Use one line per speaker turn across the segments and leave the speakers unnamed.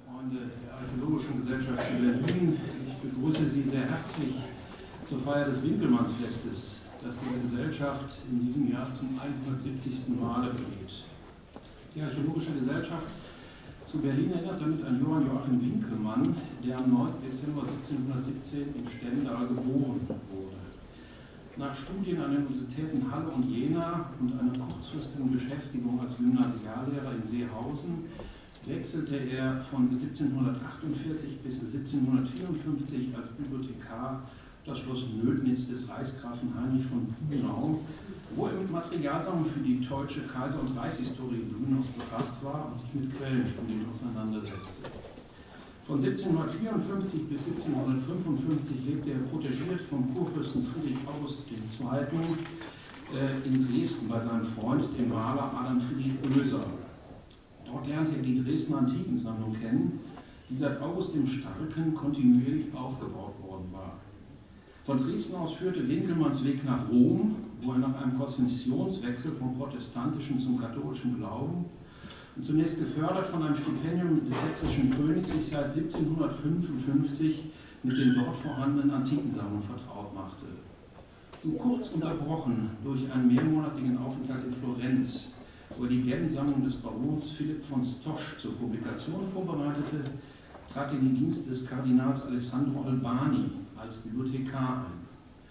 Freunde der Archäologischen Gesellschaft zu Berlin. Ich begrüße Sie sehr herzlich zur Feier des Winkelmannsfestes, das diese Gesellschaft in diesem Jahr zum 170. Male begeht. Die Archäologische Gesellschaft zu Berlin erinnert damit an Johann Joachim Winkelmann, der am 9. Dezember 1717 in Stendal geboren wurde. Nach Studien an den Universitäten Halle und Jena und einer kurzfristigen Beschäftigung als Gymnasiallehrer in Seehausen wechselte er von 1748 bis 1754 als Bibliothekar das Schloss Nödnitz des Reichsgrafen Heinrich von Kuhnau, wo er mit Materialsammlung für die deutsche Kaiser- und Reichshistorie Grünhaus befasst war und sich mit Quellenstudien auseinandersetzte. Von 1754 bis 1755 lebte er protegiert vom Kurfürsten Friedrich August II. In Dresden bei seinem Freund, dem Maler Adam Friedrich Oeser. Dort lernte er die Dresdner Antikensammlung kennen, die seit August dem Starken kontinuierlich aufgebaut worden war. Von Dresden aus führte Winkelmanns Weg nach Rom, wo er nach einem Kosmissionswechsel vom protestantischen zum katholischen Glauben und zunächst gefördert von einem Stipendium des sächsischen Königs sich seit 1755 mit den dort vorhandenen Antikensammlungen vertraut machte. So kurz unterbrochen durch einen mehrmonatigen Aufenthalt in Florenz, wo er die Geldsammlung des Barons Philipp von Stosch zur Publikation vorbereitete, trat in den Dienst des Kardinals Alessandro Albani als Bibliothekar ein.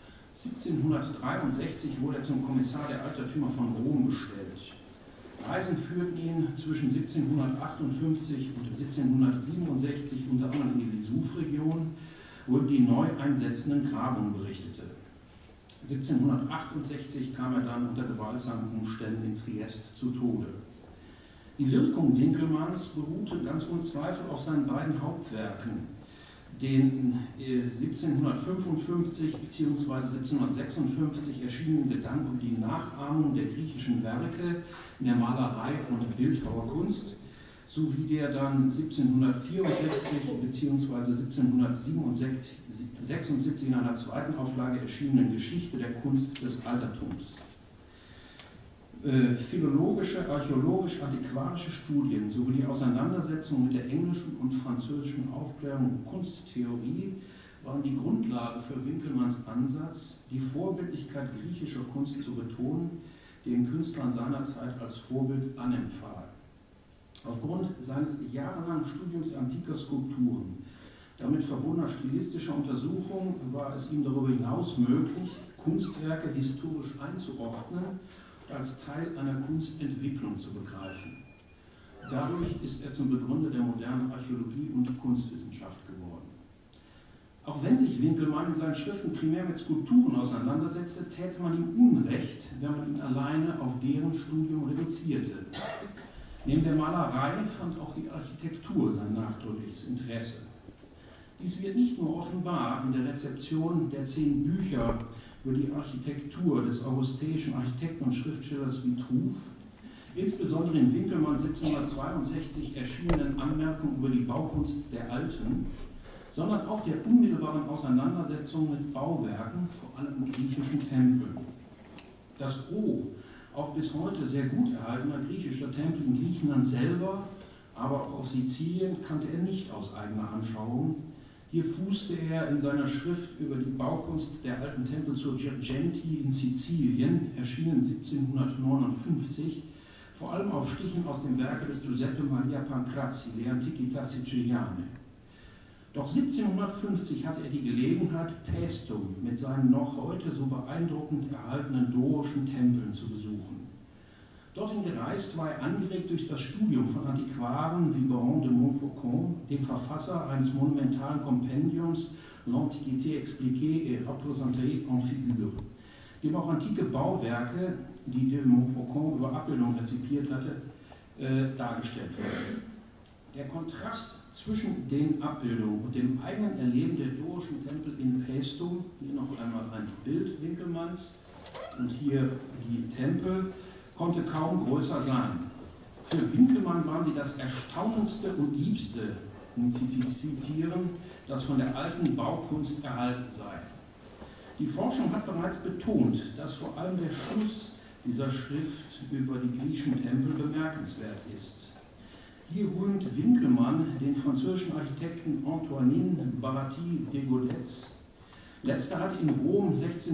1763 wurde er zum Kommissar der Altertümer von Rom bestellt. Reisen führten ihn zwischen 1758 und 1767 unter anderem in die Vesuvregion, wo er die neu einsetzenden Grabungen berichtete. 1768 kam er dann unter gewaltsamen Umständen in Triest zu Tode. Die Wirkung Winkelmanns beruhte ganz ohne Zweifel auf seinen beiden Hauptwerken, den 1755 bzw. 1756 erschienenen Gedanken über die Nachahmung der griechischen Werke in der Malerei und Bildhauerkunst, sowie der dann 1764 bzw. 1776 in einer zweiten Auflage erschienenen Geschichte der Kunst des Altertums. Philologische, archäologisch-antiquarische Studien sowie die Auseinandersetzung mit der englischen und französischen Aufklärung und Kunsttheorie waren die Grundlage für Winkelmanns Ansatz, die Vorbildlichkeit griechischer Kunst zu betonen, den Künstlern seiner Zeit als Vorbild anempfahl. Aufgrund seines jahrelangen Studiums antiker Skulpturen, damit verbundener stilistischer Untersuchungen, war es ihm darüber hinaus möglich, Kunstwerke historisch einzuordnen und als Teil einer Kunstentwicklung zu begreifen. Dadurch ist er zum Begründer der modernen Archäologie und Kunstwissenschaft geworden. Auch wenn sich Winkelmann in seinen Schriften primär mit Skulpturen auseinandersetzte, täte man ihm Unrecht, wenn man ihn alleine auf deren Studium reduzierte. Neben der Malerei fand auch die Architektur sein nachdrückliches Interesse. Dies wird nicht nur offenbar in der Rezeption der 10 Bücher über die Architektur des augusteischen Architekten und Schriftstellers Vitruv, insbesondere in Winkelmanns 1762 erschienenen Anmerkungen über die Baukunst der Alten, sondern auch der unmittelbaren Auseinandersetzung mit Bauwerken, vor allem in griechischen Tempeln. Das Gros auch bis heute sehr gut erhaltener griechischer Tempel in Griechenland selber, aber auch auf Sizilien, kannte er nicht aus eigener Anschauung. Hier fußte er in seiner Schrift über die Baukunst der alten Tempel zur Girgenti in Sizilien, erschienen 1759, vor allem auf Stichen aus dem Werke des Giuseppe Maria Pancrazzi, Le Antiquità Siciliane. Doch 1750 hatte er die Gelegenheit, Paestum mit seinen noch heute so beeindruckend erhaltenen dorischen Tempeln zu besuchen. Dorthin gereist war er angeregt durch das Studium von Antiquaren wie Baron de Montfaucon, dem Verfasser eines monumentalen Kompendiums L'Antiquité expliquée et représentée en figure, dem auch antike Bauwerke, die de Montfaucon über Abbildungen rezipiert hatte, dargestellt wurden. Der Kontrast zwischen den Abbildungen und dem eigenen Erleben der dorischen Tempel in Paestum, hier noch einmal ein Bild Winkelmanns und hier die Tempel, konnte kaum größer sein. Für Winkelmann waren sie das Erstaunendste und Liebste, um zu zitieren, das von der alten Baukunst erhalten sei. Die Forschung hat bereits betont, dass vor allem der Schluss dieser Schrift über die griechischen Tempel bemerkenswert ist. Hier rühmt Winkelmann den französischen Architekten Antoine Barati-Degodet. Letzter hat in Rom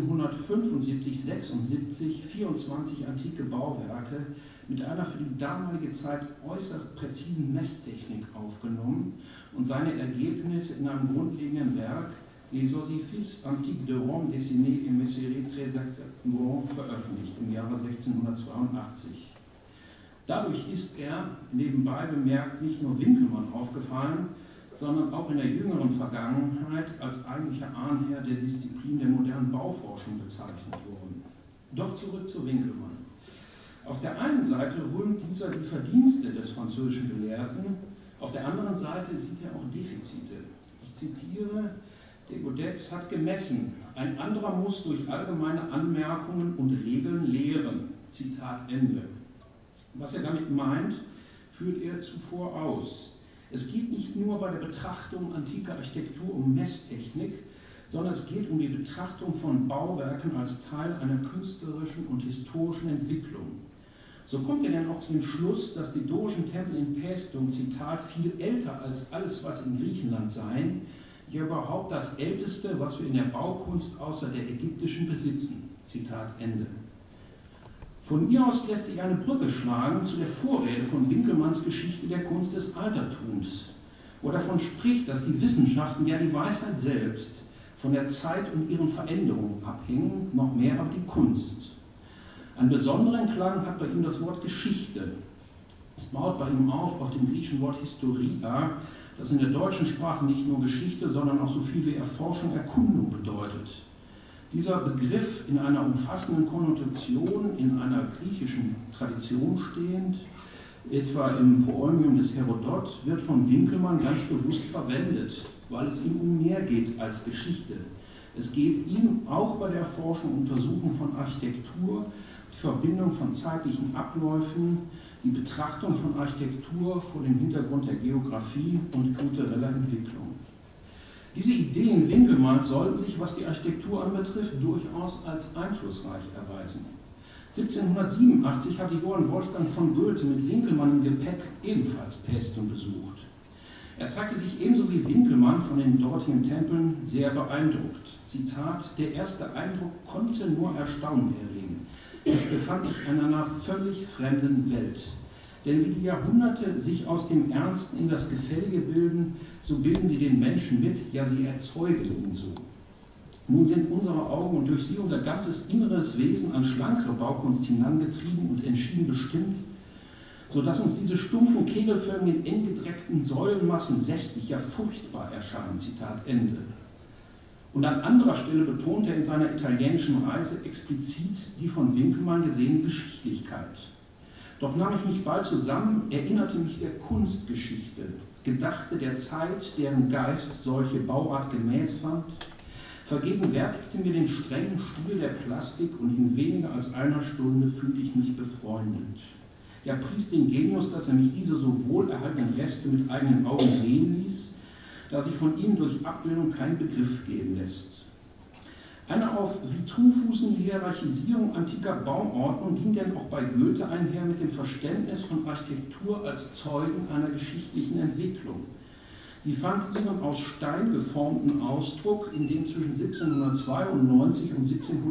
1675/76 24 antike Bauwerke mit einer für die damalige Zeit äußerst präzisen Messtechnik aufgenommen und seine Ergebnisse in einem grundlegenden Werk, Les Ossifis Antiques de Rome dessinés et mesurés très exactement, veröffentlicht im Jahre 1682. Dadurch ist er, nebenbei bemerkt, nicht nur Winkelmann aufgefallen, sondern auch in der jüngeren Vergangenheit als eigentlicher Ahnherr der Disziplin der modernen Bauforschung bezeichnet worden. Doch zurück zu Winkelmann. Auf der einen Seite rühmt dieser die Verdienste des französischen Gelehrten, auf der anderen Seite sieht er auch Defizite. Ich zitiere, Degodet hat gemessen, ein anderer muss durch allgemeine Anmerkungen und Regeln lehren. Zitat Ende. Was er damit meint, führt er zuvor aus. Es geht nicht nur bei der Betrachtung antiker Architektur um Messtechnik, sondern es geht um die Betrachtung von Bauwerken als Teil einer künstlerischen und historischen Entwicklung. So kommt er dann auch zu dem Schluss, dass die dorischen Tempel in Paestum, Zitat, viel älter als alles, was in Griechenland seien, ja überhaupt das Älteste, was wir in der Baukunst außer der ägyptischen besitzen. Zitat Ende. Von ihr aus lässt sich eine Brücke schlagen zu der Vorrede von Winkelmanns Geschichte der Kunst des Altertums, wo er davon spricht, dass die Wissenschaften, ja die Weisheit selbst, von der Zeit und ihren Veränderungen abhängen, noch mehr aber die Kunst. Einen besonderen Klang hat bei ihm das Wort Geschichte. Es baut bei ihm auf dem griechischen Wort Historia, das in der deutschen Sprache nicht nur Geschichte, sondern auch so viel wie Erforschung, Erkundung bedeutet. Dieser Begriff in einer umfassenden Konnotation, in einer griechischen Tradition stehend, etwa im Proämium des Herodot, wird von Winkelmann ganz bewusst verwendet, weil es ihm um mehr geht als Geschichte. Es geht ihm auch bei der Erforschung und Untersuchung von Architektur, die Verbindung von zeitlichen Abläufen, die Betrachtung von Architektur vor dem Hintergrund der Geografie und kultureller Entwicklung. Diese Ideen Winkelmanns sollten sich, was die Architektur anbetrifft, durchaus als einflussreich erweisen. 1787 hatte Johann Wolfgang von Goethe mit Winkelmann im Gepäck ebenfalls Paestum besucht. Er zeigte sich ebenso wie Winkelmann von den dortigen Tempeln sehr beeindruckt. Zitat, der erste Eindruck konnte nur Erstaunen erregen. Ich befand mich in einer völlig fremden Welt. Denn wie die Jahrhunderte sich aus dem Ernsten in das Gefällige bilden, so bilden sie den Menschen mit, ja sie erzeugen ihn so. Nun sind unsere Augen und durch sie unser ganzes inneres Wesen an schlankere Baukunst hinangetrieben und entschieden bestimmt, sodass uns diese stumpfen, kegelförmigen, eng gedreckten Säulenmassen lästig, ja furchtbar erscheinen. Zitat Ende. Und an anderer Stelle betont er in seiner italienischen Reise explizit die von Winkelmann gesehene Geschichtlichkeit. Doch nahm ich mich bald zusammen, erinnerte mich der Kunstgeschichte, gedachte der Zeit, deren Geist solche Bauart gemäß fand, vergegenwärtigte mir den strengen Stil der Plastik und in weniger als einer Stunde fühlte ich mich befreundet. Ja, pries den Genius, dass er mich diese so wohlerhaltenen Reste mit eigenen Augen sehen ließ, da sich von ihnen durch Abbildung kein Begriff geben lässt. Eine auf Vitrou fußende Hierarchisierung antiker Bauordnung ging denn auch bei Goethe einher mit dem Verständnis von Architektur als Zeugen einer geschichtlichen Entwicklung. Sie fand ihren aus Stein geformten Ausdruck in dem zwischen 1792 und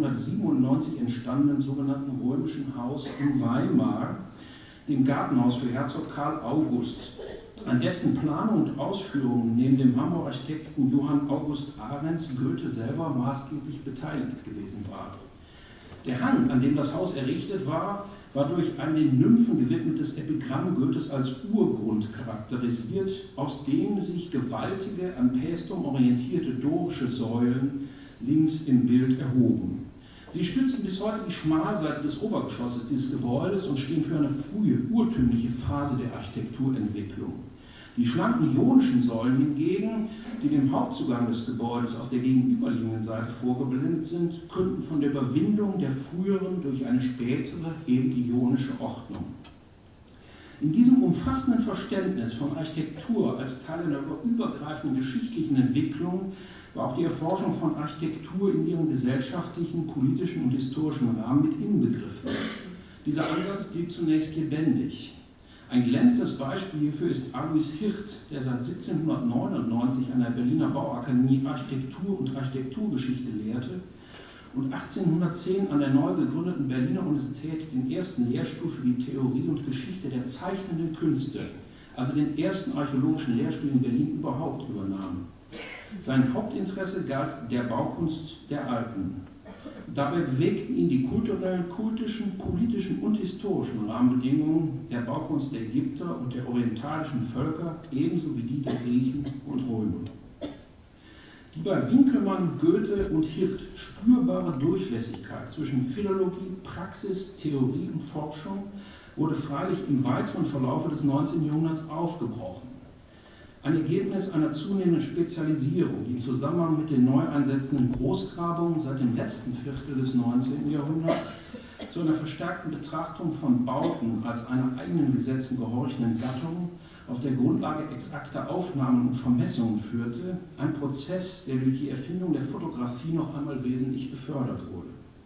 1797 entstandenen sogenannten römischen Haus in Weimar, dem Gartenhaus für Herzog Karl August, an dessen Planung und Ausführung neben dem Hamburger Architekten Johann August Ahrens Goethe selber maßgeblich beteiligt gewesen war. Der Hang, an dem das Haus errichtet war, war durch ein den Nymphen gewidmetes Epigramm Goethes als Urgrund charakterisiert, aus dem sich gewaltige, an Paestum orientierte dorische Säulen links im Bild erhoben. Sie stützen bis heute die Schmalseite des Obergeschosses dieses Gebäudes und stehen für eine frühe, urtümliche Phase der Architekturentwicklung. Die schlanken ionischen Säulen hingegen, die dem Hauptzugang des Gebäudes auf der gegenüberliegenden Seite vorgeblendet sind, künden von der Überwindung der früheren durch eine spätere, eben die ionische Ordnung. In diesem umfassenden Verständnis von Architektur als Teil einer übergreifenden geschichtlichen Entwicklung war auch die Erforschung von Architektur in ihrem gesellschaftlichen, politischen und historischen Rahmen mit inbegriffen. Dieser Ansatz blieb zunächst lebendig. Ein glänzendes Beispiel hierfür ist Alois Hirt, der seit 1799 an der Berliner Bauakademie Architektur und Architekturgeschichte lehrte und 1810 an der neu gegründeten Berliner Universität den ersten Lehrstuhl für die Theorie und Geschichte der zeichnenden Künste, also den ersten archäologischen Lehrstuhl in Berlin überhaupt, übernahm. Sein Hauptinteresse galt der Baukunst der Alpen. Dabei bewegten ihn die kulturellen, kultischen, politischen und historischen Rahmenbedingungen der Baukunst der Ägypter und der orientalischen Völker, ebenso wie die der Griechen und Römer. Die bei Winkelmann, Goethe und Hirt spürbare Durchlässigkeit zwischen Philologie, Praxis, Theorie und Forschung wurde freilich im weiteren Verlauf des 19. Jahrhunderts aufgebrochen. Ein Ergebnis einer zunehmenden Spezialisierung, die im Zusammenhang mit den neu einsetzenden Großgrabungen seit dem letzten Viertel des 19. Jahrhunderts zu einer verstärkten Betrachtung von Bauten als einer eigenen Gesetzen gehorchenden Gattung auf der Grundlage exakter Aufnahmen und Vermessungen führte, ein Prozess, der durch die Erfindung der Fotografie noch einmal wesentlich befördert wurde.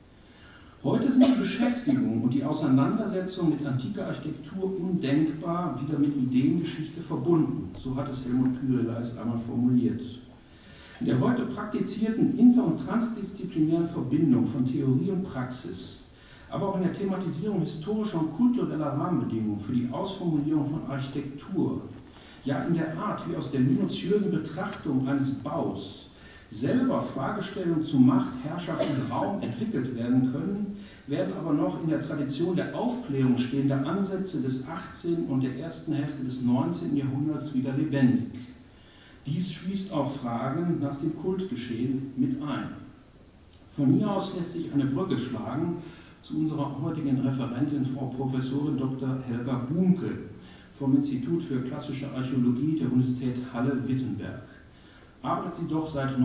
Heute sind die Beschäftigung und die Auseinandersetzung mit antiker Architektur undenkbar wieder mit Ideengeschichte verbunden, so hat es Helmut Kyrieleis einmal formuliert. In der heute praktizierten inter- und transdisziplinären Verbindung von Theorie und Praxis, aber auch in der Thematisierung historischer und kultureller Rahmenbedingungen für die Ausformulierung von Architektur, ja in der Art, wie aus der minutiösen Betrachtung eines Baus selber Fragestellungen zu Macht, Herrschaft und Raum entwickelt werden können, werden aber noch in der Tradition der Aufklärung stehende Ansätze des 18. und der ersten Hälfte des 19. Jahrhunderts wieder lebendig. Dies schließt auch Fragen nach dem Kultgeschehen mit ein. Von hier aus lässt sich eine Brücke schlagen zu unserer heutigen Referentin, Frau Professorin Dr. Helga Bunke vom Institut für Klassische Archäologie der Universität Halle-Wittenberg. Arbeitet sie doch seit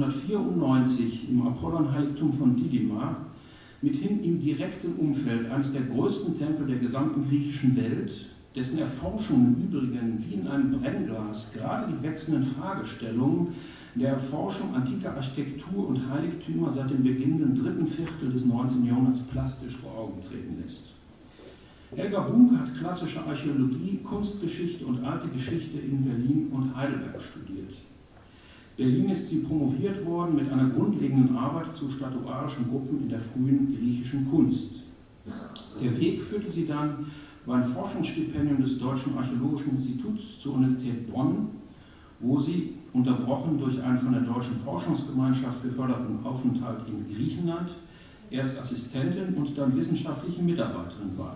1994 im Apollon-Heiligtum von Didymar, mithin im direkten Umfeld eines der größten Tempel der gesamten griechischen Welt, dessen Erforschung im Übrigen wie in einem Brennglas gerade die wechselnden Fragestellungen der Erforschung antiker Architektur und Heiligtümer seit dem beginnenden dritten Viertel des 19. Jahrhunderts plastisch vor Augen treten lässt. Helga Bunke hat klassische Archäologie, Kunstgeschichte und alte Geschichte in Berlin und Heidelberg studiert. Berlin ist sie promoviert worden mit einer grundlegenden Arbeit zu statuarischen Gruppen in der frühen griechischen Kunst. Der Weg führte sie dann über ein Forschungsstipendium des Deutschen Archäologischen Instituts zur Universität Bonn, wo sie, unterbrochen durch einen von der Deutschen Forschungsgemeinschaft geförderten Aufenthalt in Griechenland, erst Assistentin und dann wissenschaftliche Mitarbeiterin war.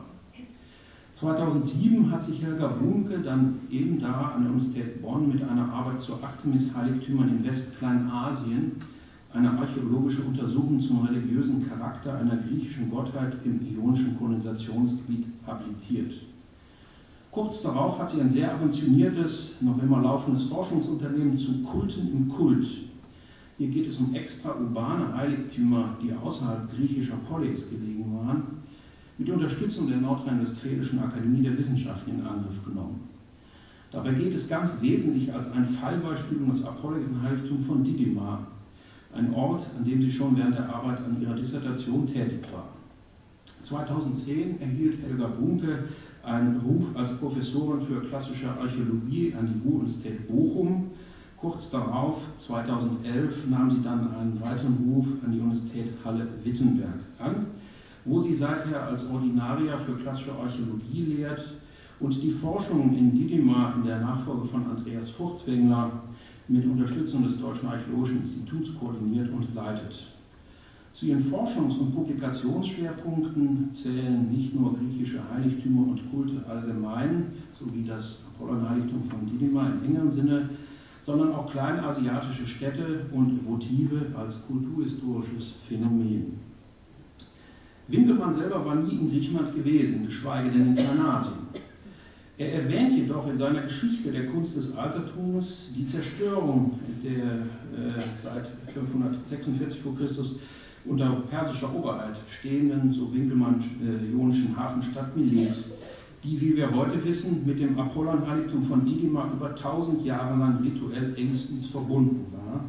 2007 hat sich Helga Bunke dann eben da an der Universität Bonn mit einer Arbeit zu Artemis-Heiligtümern in Westkleinasien, eine archäologische Untersuchung zum religiösen Charakter einer griechischen Gottheit im ionischen Kolonisationsgebiet habilitiert. Kurz darauf hat sie ein sehr ambitioniertes, noch immer laufendes Forschungsunternehmen zu Kulten im Kult. Hier geht es um extraurbane Heiligtümer, die außerhalb griechischer Polis gelegen waren, mit Unterstützung der Nordrhein-Westfälischen Akademie der Wissenschaften in Angriff genommen. Dabei geht es ganz wesentlich als ein Fallbeispiel um das Apollo-Heiligtum von Didymar, ein Ort, an dem sie schon während der Arbeit an ihrer Dissertation tätig war. 2010 erhielt Helga Bunke einen Ruf als Professorin für klassische Archäologie an die Ruhr-Universität Bochum. Kurz darauf, 2011, nahm sie dann einen weiteren Ruf an die Universität Halle-Wittenberg an, wo sie seither als Ordinaria für klassische Archäologie lehrt und die Forschung in Didymar in der Nachfolge von Andreas Furtwängler mit Unterstützung des Deutschen Archäologischen Instituts koordiniert und leitet. Zu ihren Forschungs- und Publikationsschwerpunkten zählen nicht nur griechische Heiligtümer und Kulte allgemein, sowie das Apollon-Heiligtum von Didymar im engeren Sinne, sondern auch kleinasiatische Städte und Motive als kulturhistorisches Phänomen. Winkelmann selber war nie in Griechenland gewesen, geschweige denn in Kleinasien. Er erwähnt jedoch in seiner Geschichte der Kunst des Altertums die Zerstörung der seit 546 v. Chr. Unter persischer Oberheit stehenden, so Winkelmann, ionischen Hafenstadt Milet, die, wie wir heute wissen, mit dem Apollon-Heiligtum von Didymar über 1000 Jahre lang rituell engstens verbunden war,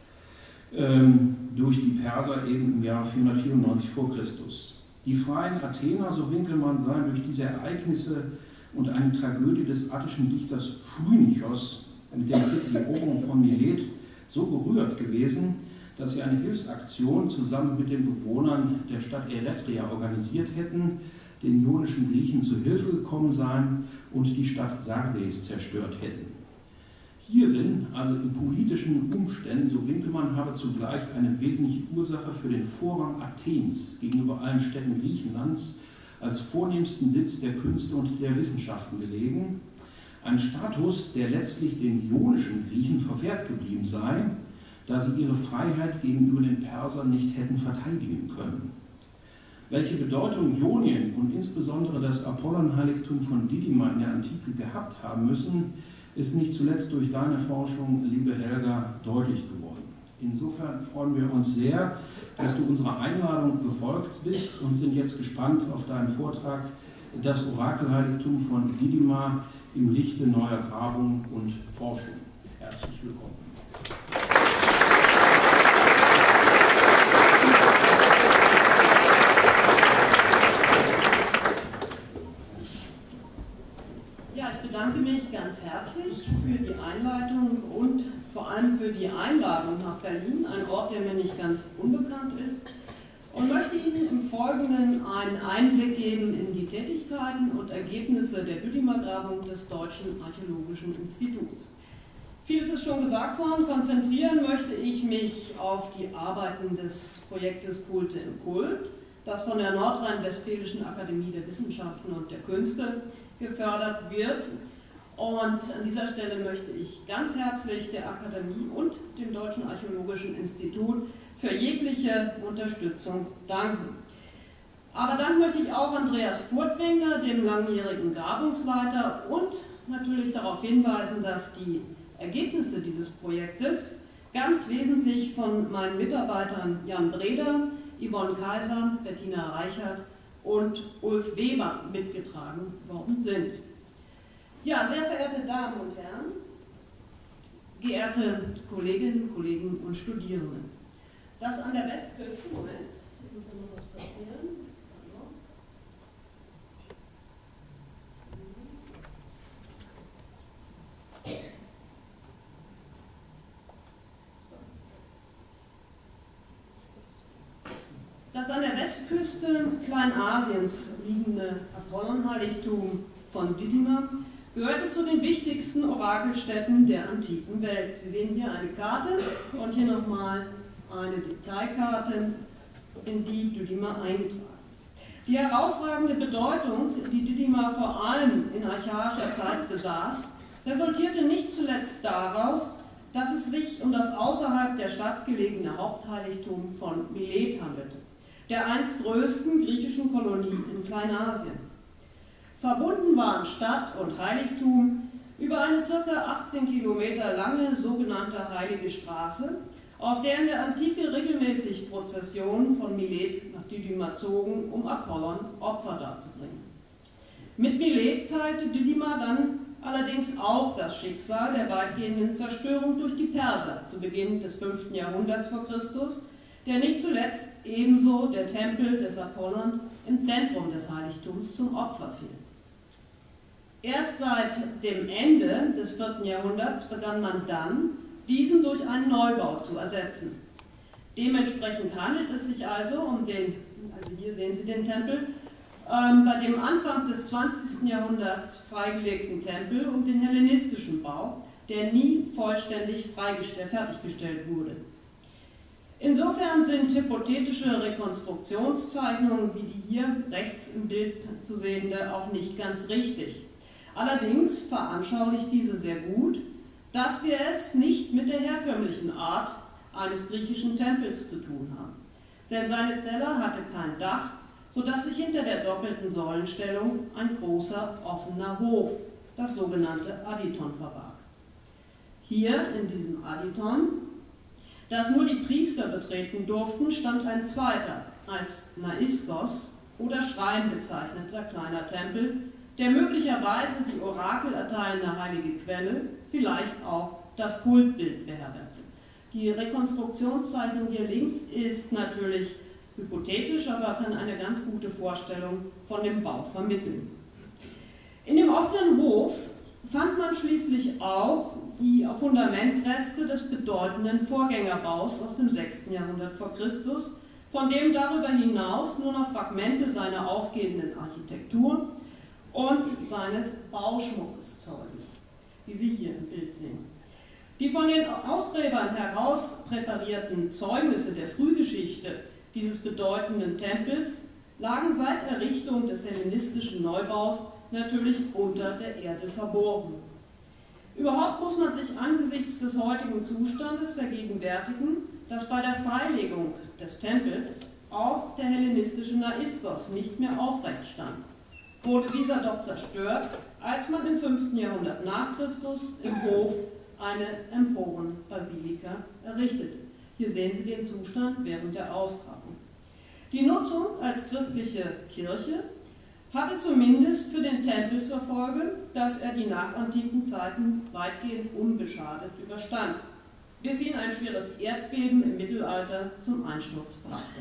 durch die Perser eben im Jahr 494 v. Chr. Die freien Athener, so Winkelmann, seien durch diese Ereignisse und eine Tragödie des attischen Dichters Phrynichos mit dem Titel Die Eroberung von Milet so gerührt gewesen, dass sie eine Hilfsaktion zusammen mit den Bewohnern der Stadt Eretria organisiert hätten, den ionischen Griechen zu Hilfe gekommen seien und die Stadt Sardes zerstört hätten. Hierin, also in politischen Umständen, so Winkelmann, habe zugleich eine wesentliche Ursache für den Vorrang Athens gegenüber allen Städten Griechenlands als vornehmsten Sitz der Künste und der Wissenschaften gelegen, ein Status, der letztlich den ionischen Griechen verwehrt geblieben sei, da sie ihre Freiheit gegenüber den Persern nicht hätten verteidigen können. Welche Bedeutung Ionien und insbesondere das Apollon-Heiligtum von Didyma in der Antike gehabt haben müssen, ist nicht zuletzt durch deine Forschung, liebe Helga, deutlich geworden. Insofern freuen wir uns sehr, dass du unserer Einladung gefolgt bist und sind jetzt gespannt auf deinen Vortrag, das Orakelheiligtum von Didyma im Lichte neuer Grabung und Forschung. Herzlich willkommen.
Ich bedanke mich ganz herzlich für die Einleitung und vor allem für die Einladung nach Berlin, ein Ort, der mir nicht ganz unbekannt ist, und möchte Ihnen im Folgenden einen Einblick geben in die Tätigkeiten und Ergebnisse der Didyma-Grabung des Deutschen Archäologischen Instituts. Vieles ist schon gesagt worden, konzentrieren möchte ich mich auf die Arbeiten des Projektes Kulte im Kult, das von der Nordrhein-Westfälischen Akademie der Wissenschaften und der Künste gefördert wird. Und an dieser Stelle möchte ich ganz herzlich der Akademie und dem Deutschen Archäologischen Institut für jegliche Unterstützung danken. Aber dann möchte ich auch Andreas Furtwängler, dem langjährigen Grabungsleiter, und natürlich darauf hinweisen, dass die Ergebnisse dieses Projektes ganz wesentlich von meinen Mitarbeitern Jan Breder, Yvonne Kaiser, Bettina Reichert und Ulf Weber mitgetragen worden sind. Ja, sehr verehrte Damen und Herren, geehrte Kolleginnen, Kollegen und Studierende, das an der Westküste, Moment, ich muss noch was passieren. Das an der Westküste Kleinasiens liegende Apollon-Heiligtum von Didyma gehörte zu den wichtigsten Orakelstätten der antiken Welt. Sie sehen hier eine Karte und hier nochmal eine Detailkarte, in die Didyma eingetragen ist. Die herausragende Bedeutung, die Didyma vor allem in archaischer Zeit besaß, resultierte nicht zuletzt daraus, dass es sich um das außerhalb der Stadt gelegene Hauptheiligtum von Milet handelte, der einst größten griechischen Kolonie in Kleinasien. Verbunden waren Stadt und Heiligtum über eine ca. 18 Kilometer lange sogenannte Heilige Straße, auf der in der Antike regelmäßig Prozessionen von Milet nach Didyma zogen, um Apollon Opfer darzubringen. Mit Milet teilte Didyma dann allerdings auch das Schicksal der weitgehenden Zerstörung durch die Perser zu Beginn des 5. Jahrhunderts vor Christus, der nicht zuletzt ebenso der Tempel des Apollon im Zentrum des Heiligtums zum Opfer fiel. Erst seit dem Ende des 4. Jahrhunderts begann man dann, diesen durch einen Neubau zu ersetzen. Dementsprechend handelt es sich also um den, also hier sehen Sie den Tempel, bei dem Anfang des 20. Jahrhunderts freigelegten Tempel um den hellenistischen Bau, der nie vollständig fertiggestellt wurde. Insofern sind hypothetische Rekonstruktionszeichnungen wie die hier rechts im Bild zu sehende auch nicht ganz richtig. Allerdings veranschaulicht diese sehr gut, dass wir es nicht mit der herkömmlichen Art eines griechischen Tempels zu tun haben. Denn seine Zelle hatte kein Dach, sodass sich hinter der doppelten Säulenstellung ein großer offener Hof, das sogenannte Aditon, verbarg. Hier in diesem Aditon, das nur die Priester betreten durften, stand ein zweiter, als Naiskos oder Schrein bezeichneter kleiner Tempel, der möglicherweise die orakelerteilende heilige Quelle, vielleicht auch das Kultbild beherbergte. Die Rekonstruktionszeichnung hier links ist natürlich hypothetisch, aber kann eine ganz gute Vorstellung von dem Bau vermitteln. In dem offenen Hof fand man schließlich auch die Fundamentreste des bedeutenden Vorgängerbaus aus dem 6. Jahrhundert vor Christus, von dem darüber hinaus nur noch Fragmente seiner aufgehenden Architektur und seines Bauschmuckes zeugen, wie Sie hier im Bild sehen. Die von den Ausgräbern heraus präparierten Zeugnisse der Frühgeschichte dieses bedeutenden Tempels lagen seit Errichtung des hellenistischen Neubaus natürlich unter der Erde verborgen. Überhaupt muss man sich angesichts des heutigen Zustandes vergegenwärtigen, dass bei der Freilegung des Tempels auch der hellenistische Naistos nicht mehr aufrecht stand. Wurde dieser doch zerstört, als man im 5. Jahrhundert nach Christus im Hof eine Emporenbasilika errichtete. Hier sehen Sie den Zustand während der Ausgrabung. Die Nutzung als christliche Kirche hatte zumindest für den Tempel zur Folge, dass er die nachantiken Zeiten weitgehend unbeschadet überstand, bis ihn ein schweres Erdbeben im Mittelalter zum Einsturz brachte.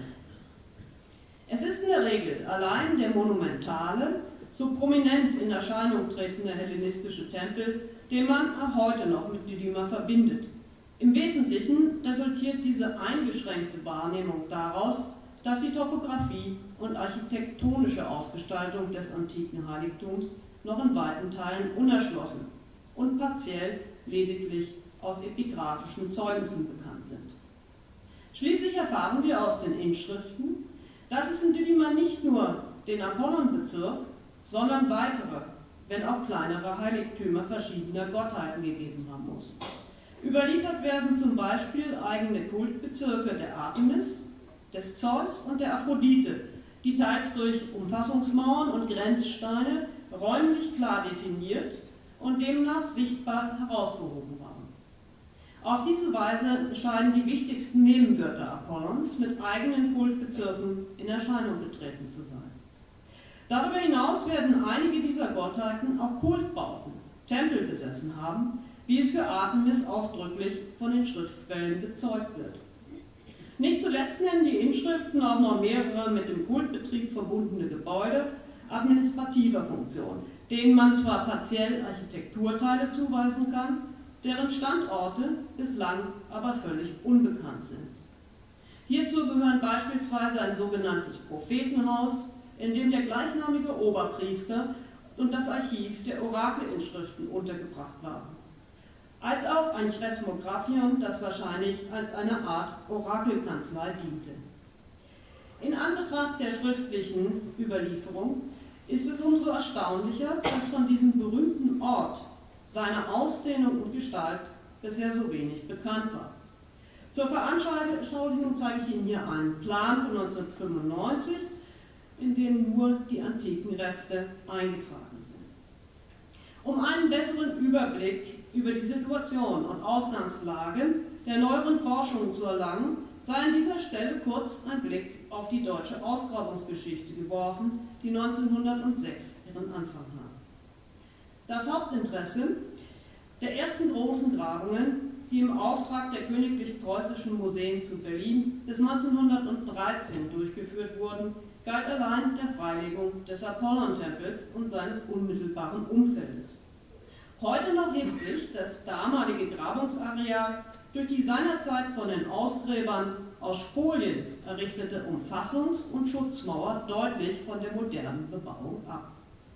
Es ist in der Regel allein der monumentale, so prominent in Erscheinung tretende hellenistische Tempel, den man auch heute noch mit Didyma verbindet. Im Wesentlichen resultiert diese eingeschränkte Wahrnehmung daraus, dass die Topographie und architektonische Ausgestaltung des antiken Heiligtums noch in weiten Teilen unerschlossen und partiell lediglich aus epigraphischen Zeugnissen bekannt sind. Schließlich erfahren wir aus den Inschriften, dass es in Didyma nicht nur den Apollonbezirk, sondern weitere, wenn auch kleinere Heiligtümer verschiedener Gottheiten gegeben haben muss. Überliefert werden zum Beispiel eigene Kultbezirke der Artemis, des Zeus und der Aphrodite, die teils durch Umfassungsmauern und Grenzsteine räumlich klar definiert und demnach sichtbar herausgehoben waren. Auf diese Weise scheinen die wichtigsten Nebengötter Apollons mit eigenen Kultbezirken in Erscheinung getreten zu sein. Darüber hinaus werden einige dieser Gottheiten auch Kultbauten, Tempel besessen haben, wie es für Artemis ausdrücklich von den Schriftquellen bezeugt wird. Nicht zuletzt nennen die Inschriften auch noch mehrere mit dem Kultbetrieb verbundene Gebäude administrativer Funktion, denen man zwar partiell Architekturteile zuweisen kann, deren Standorte bislang aber völlig unbekannt sind. Hierzu gehören beispielsweise ein sogenanntes Prophetenhaus, in dem der gleichnamige Oberpriester und das Archiv der Orakelinschriften untergebracht waren, als auch ein Chresmographion, das wahrscheinlich als eine Art Orakelkanzlei diente. In Anbetracht der schriftlichen Überlieferung ist es umso erstaunlicher, dass von diesem berühmten Ort, seiner Ausdehnung und Gestalt bisher so wenig bekannt war. Zur Veranschaulichung zeige ich Ihnen hier einen Plan von 1995, in dem nur die antiken Reste eingetragen sind. Um einen besseren Überblick über die Situation und Ausgangslage der neueren Forschung zu erlangen, sei an dieser Stelle kurz ein Blick auf die deutsche Ausgrabungsgeschichte geworfen, die 1906 ihren Anfang nahm. Das Hauptinteresse der ersten großen Grabungen, die im Auftrag der Königlich-Preußischen Museen zu Berlin bis 1913 durchgeführt wurden, galt allein der Freilegung des Apollontempels und seines unmittelbaren Umfeldes. Heute noch hebt sich das damalige Grabungsareal durch die seinerzeit von den Ausgräbern aus Spolien errichtete Umfassungs- und Schutzmauer deutlich von der modernen Bebauung ab.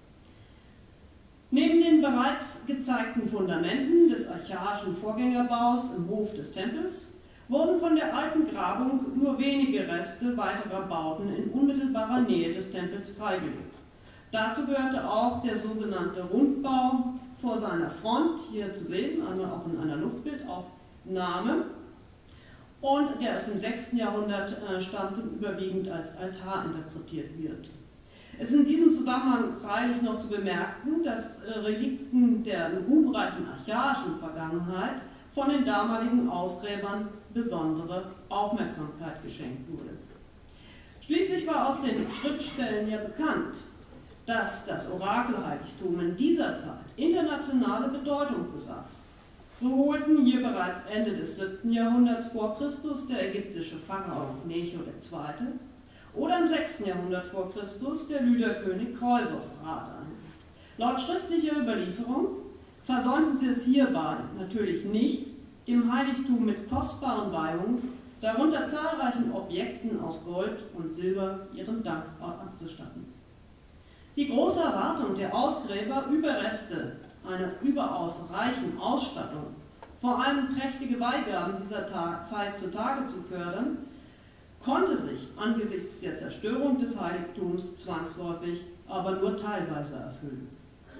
Neben den bereits gezeigten Fundamenten des archaischen Vorgängerbaus im Hof des Tempels wurden von der alten Grabung nur wenige Reste weiterer Bauten in unmittelbarer Nähe des Tempels freigelegt. Dazu gehörte auch der sogenannte Rundbau vor seiner Front, hier zu sehen, einmal auch in einer Luftbildaufnahme, und der aus dem 6. Jahrhundert stammt und überwiegend als Altar interpretiert wird. Es ist in diesem Zusammenhang freilich noch zu bemerken, dass Relikten der ruhmreichen archaischen Vergangenheit von den damaligen Ausgräbern besondere Aufmerksamkeit geschenkt wurde. Schließlich war aus den Schriftstellen ja bekannt, dass das Orakelheiligtum in dieser Zeit internationale Bedeutung besaß. So holten hier bereits Ende des 7. Jahrhunderts vor Christus der ägyptische Pharao Necho II. Oder im 6. Jahrhundert vor Christus der Lyderkönig Kreusos Rat an. Laut schriftlicher Überlieferung versäumten sie es hierbei natürlich nicht, dem Heiligtum mit kostbaren Weihungen, darunter zahlreichen Objekten aus Gold und Silber, ihren Dank abzustatten. Die große Erwartung der Ausgräber, Überreste einer überaus reichen Ausstattung, vor allem prächtige Weihgaben dieser Zeit zutage zu fördern, konnte sich angesichts der Zerstörung des Heiligtums zwangsläufig, aber nur teilweise erfüllen.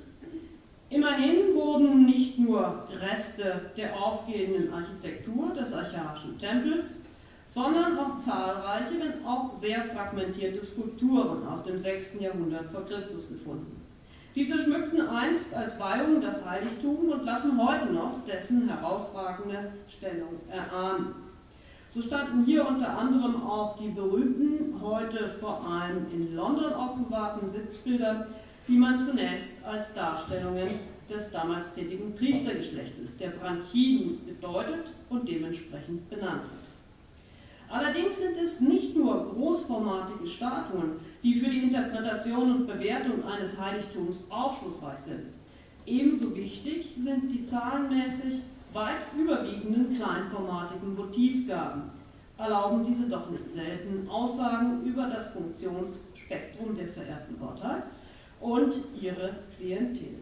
Immerhin wurden nicht nur Reste der aufgehenden Architektur des archaischen Tempels, sondern auch zahlreiche, wenn auch sehr fragmentierte Skulpturen aus dem 6. Jahrhundert vor Christus gefunden. Diese schmückten einst als Weihung das Heiligtum und lassen heute noch dessen herausragende Stellung erahnen. So standen hier unter anderem auch die berühmten, heute vor allem in London aufbewahrten Sitzbilder, die man zunächst als Darstellungen des damals tätigen Priestergeschlechtes, der Branchiden, gedeutet und dementsprechend benannt hat. Allerdings sind es nicht nur großformatige Statuen, die für die Interpretation und Bewertung eines Heiligtums aufschlussreich sind. Ebenso wichtig sind die zahlenmäßig weit überwiegenden kleinformatigen Motivgaben, erlauben diese doch nicht selten Aussagen über das Funktionsspektrum der verehrten Gottheit und ihre Klientel.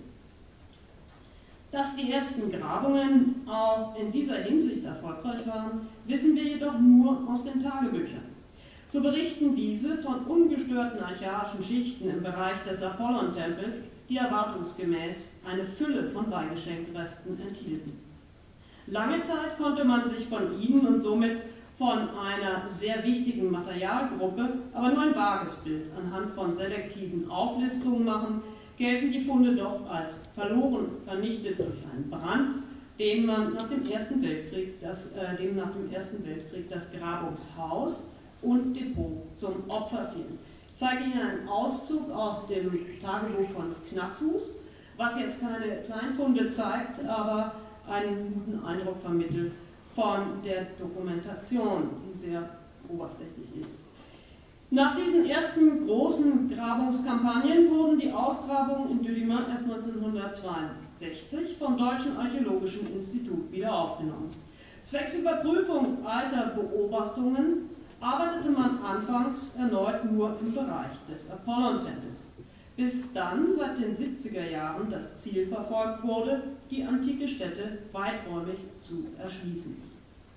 Dass die ersten Grabungen auch in dieser Hinsicht erfolgreich waren, wissen wir jedoch nur aus den Tagebüchern. So berichten diese von ungestörten archaischen Schichten im Bereich des Apollon-Tempels, die erwartungsgemäß eine Fülle von Weihgeschenkresten enthielten. Lange Zeit konnte man sich von ihnen und somit von einer sehr wichtigen Materialgruppe aber nur ein vages Bild anhand von selektiven Auflistungen machen, gelten die Funde doch als verloren, vernichtet durch einen Brand, dem nach dem Ersten Weltkrieg das Grabungshaus und Depot zum Opfer fielen. Ich zeige Ihnen einen Auszug aus dem Tagebuch von Knackfuß, was jetzt keine Kleinfunde zeigt, aber einen guten Eindruck vermittelt von der Dokumentation, die sehr oberflächlich ist. Nach diesen ersten großen Grabungskampagnen wurden die Ausgrabungen in Düllimann erst 1962 vom Deutschen Archäologischen Institut wieder aufgenommen. Zwecks Überprüfung alter Beobachtungen arbeitete man anfangs erneut nur im Bereich des Apollon-Tempels, bis dann seit den 70er Jahren das Ziel verfolgt wurde, die antike Stätte weiträumig zu erschließen.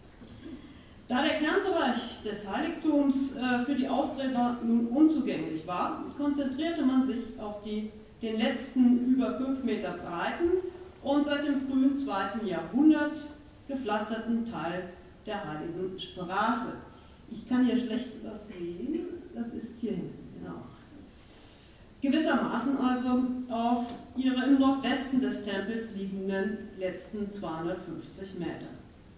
Da der Kernbereich des Heiligtums für die Ausgräber nun unzugänglich war, konzentrierte man sich auf den letzten über 5 Meter breiten und seit dem frühen 2. Jahrhundert gepflasterten Teil der Heiligen Straße. Ich kann hier schlecht was sehen, das ist hier hinten, genau. Gewissermaßen also auf ihre im Nordwesten des Tempels liegenden letzten 250 Meter.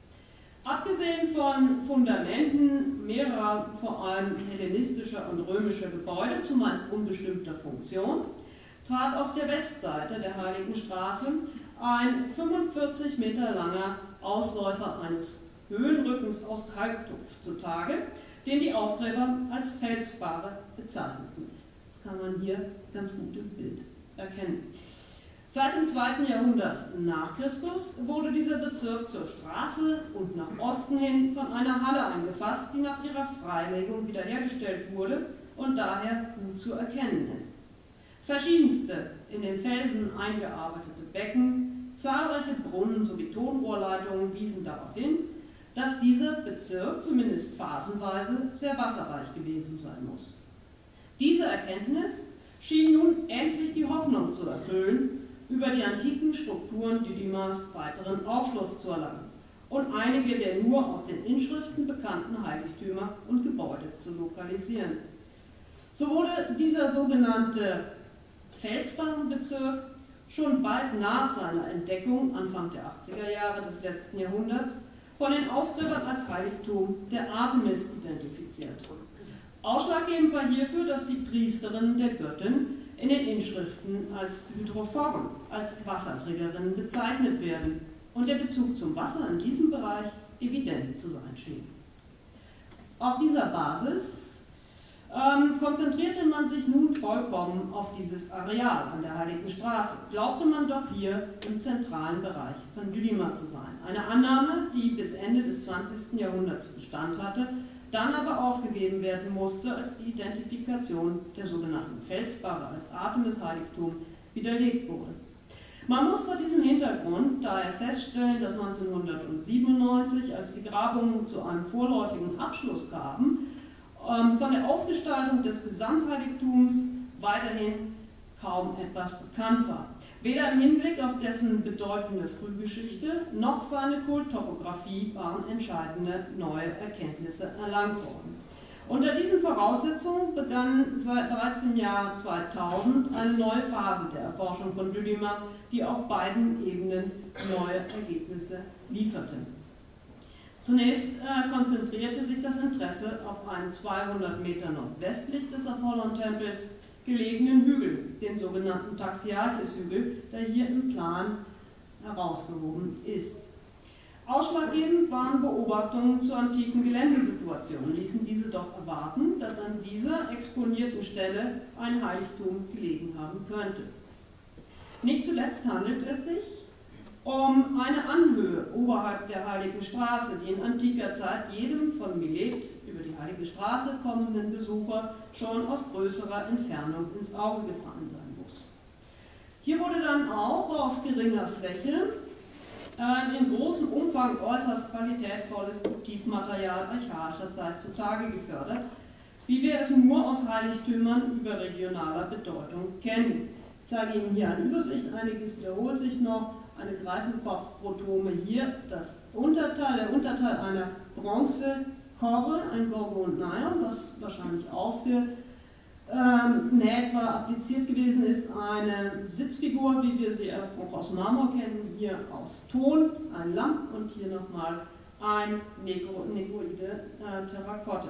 Abgesehen von Fundamenten mehrerer vor allem hellenistischer und römischer Gebäude, zumeist unbestimmter Funktion, trat auf der Westseite der Heiligen Straße ein 45 Meter langer Ausläufer eines Höhenrückens aus Kalktupf zutage, den die Ausgräber als Felsbahre bezeichneten. Das kann man hier ganz gut im Bild erkennen. Seit dem 2. Jahrhundert nach Christus wurde dieser Bezirk zur Straße und nach Osten hin von einer Halle eingefasst, die nach ihrer Freilegung wiederhergestellt wurde und daher gut zu erkennen ist. Verschiedenste in den Felsen eingearbeitete Becken, zahlreiche Brunnen sowie Tonrohrleitungen wiesen darauf hin, dass dieser Bezirk zumindest phasenweise sehr wasserreich gewesen sein muss. Diese Erkenntnis schien nun endlich die Hoffnung zu erfüllen, über die antiken Strukturen Didymas weiteren Aufschluss zu erlangen und einige der nur aus den Inschriften bekannten Heiligtümer und Gebäude zu lokalisieren. So wurde dieser sogenannte Felsbahnbezirk schon bald nach seiner Entdeckung, Anfang der 80er Jahre des letzten Jahrhunderts, von den Ausgräbern als Heiligtum der Artemis identifiziert. Ausschlaggebend war hierfür, dass die Priesterinnen der Göttin in den Inschriften als Hydrophoren, als Wasserträgerinnen bezeichnet werden und der Bezug zum Wasser in diesem Bereich evident zu sein schien. Auf dieser Basis konzentrierte man sich nun vollkommen auf dieses Areal an der Heiligen Straße. Glaubte man doch hier im zentralen Bereich von Lüdimer zu sein. Eine Annahme, die bis Ende des 20. Jahrhunderts Bestand hatte, dann aber aufgegeben werden musste, als die Identifikation der sogenannten Felsbarre als Artemis-Heiligtum widerlegt wurde. Man muss vor diesem Hintergrund daher feststellen, dass 1997, als die Grabungen zu einem vorläufigen Abschluss kamen, von der Ausgestaltung des Gesamtheiligtums weiterhin kaum etwas bekannt war. Weder im Hinblick auf dessen bedeutende Frühgeschichte noch seine Kulttopographie waren entscheidende neue Erkenntnisse erlangt worden. Unter diesen Voraussetzungen begann bereits im Jahr 2000 eine neue Phase der Erforschung von Lüdimer, die auf beiden Ebenen neue Ergebnisse lieferte. Zunächst konzentrierte sich das Interesse auf einen 200 Meter nordwestlich des Apollontempels gelegenen Hügel, den sogenannten Taxiarches-Hügel, der hier im Plan herausgehoben ist. Ausschlaggebend waren Beobachtungen zur antiken Geländesituation, ließen diese doch erwarten, dass an dieser exponierten Stelle ein Heiligtum gelegen haben könnte. Nicht zuletzt handelt es sich um eine Anhöhe oberhalb der Heiligen Straße, die in antiker Zeit jedem von Milet über die Heilige Straße kommenden Besucher schon aus größerer Entfernung ins Auge gefallen sein muss. Hier wurde dann auch auf geringer Fläche in großem Umfang äußerst qualitätvolles Produktivmaterial archaischer Zeit zutage gefördert, wie wir es nur aus Heiligtümern überregionaler Bedeutung kennen. Ich zeige Ihnen hier eine Übersicht, einiges wiederholt sich noch. Eine Greifenkopfprotome hier, der Unterteil einer Bronzekorbe, ein Gorgoneion, was wahrscheinlich aufgenäht war, appliziert gewesen ist, eine Sitzfigur, wie wir sie auch aus Marmor kennen, hier aus Ton, ein Lamm und hier nochmal ein negroide Terrakotta.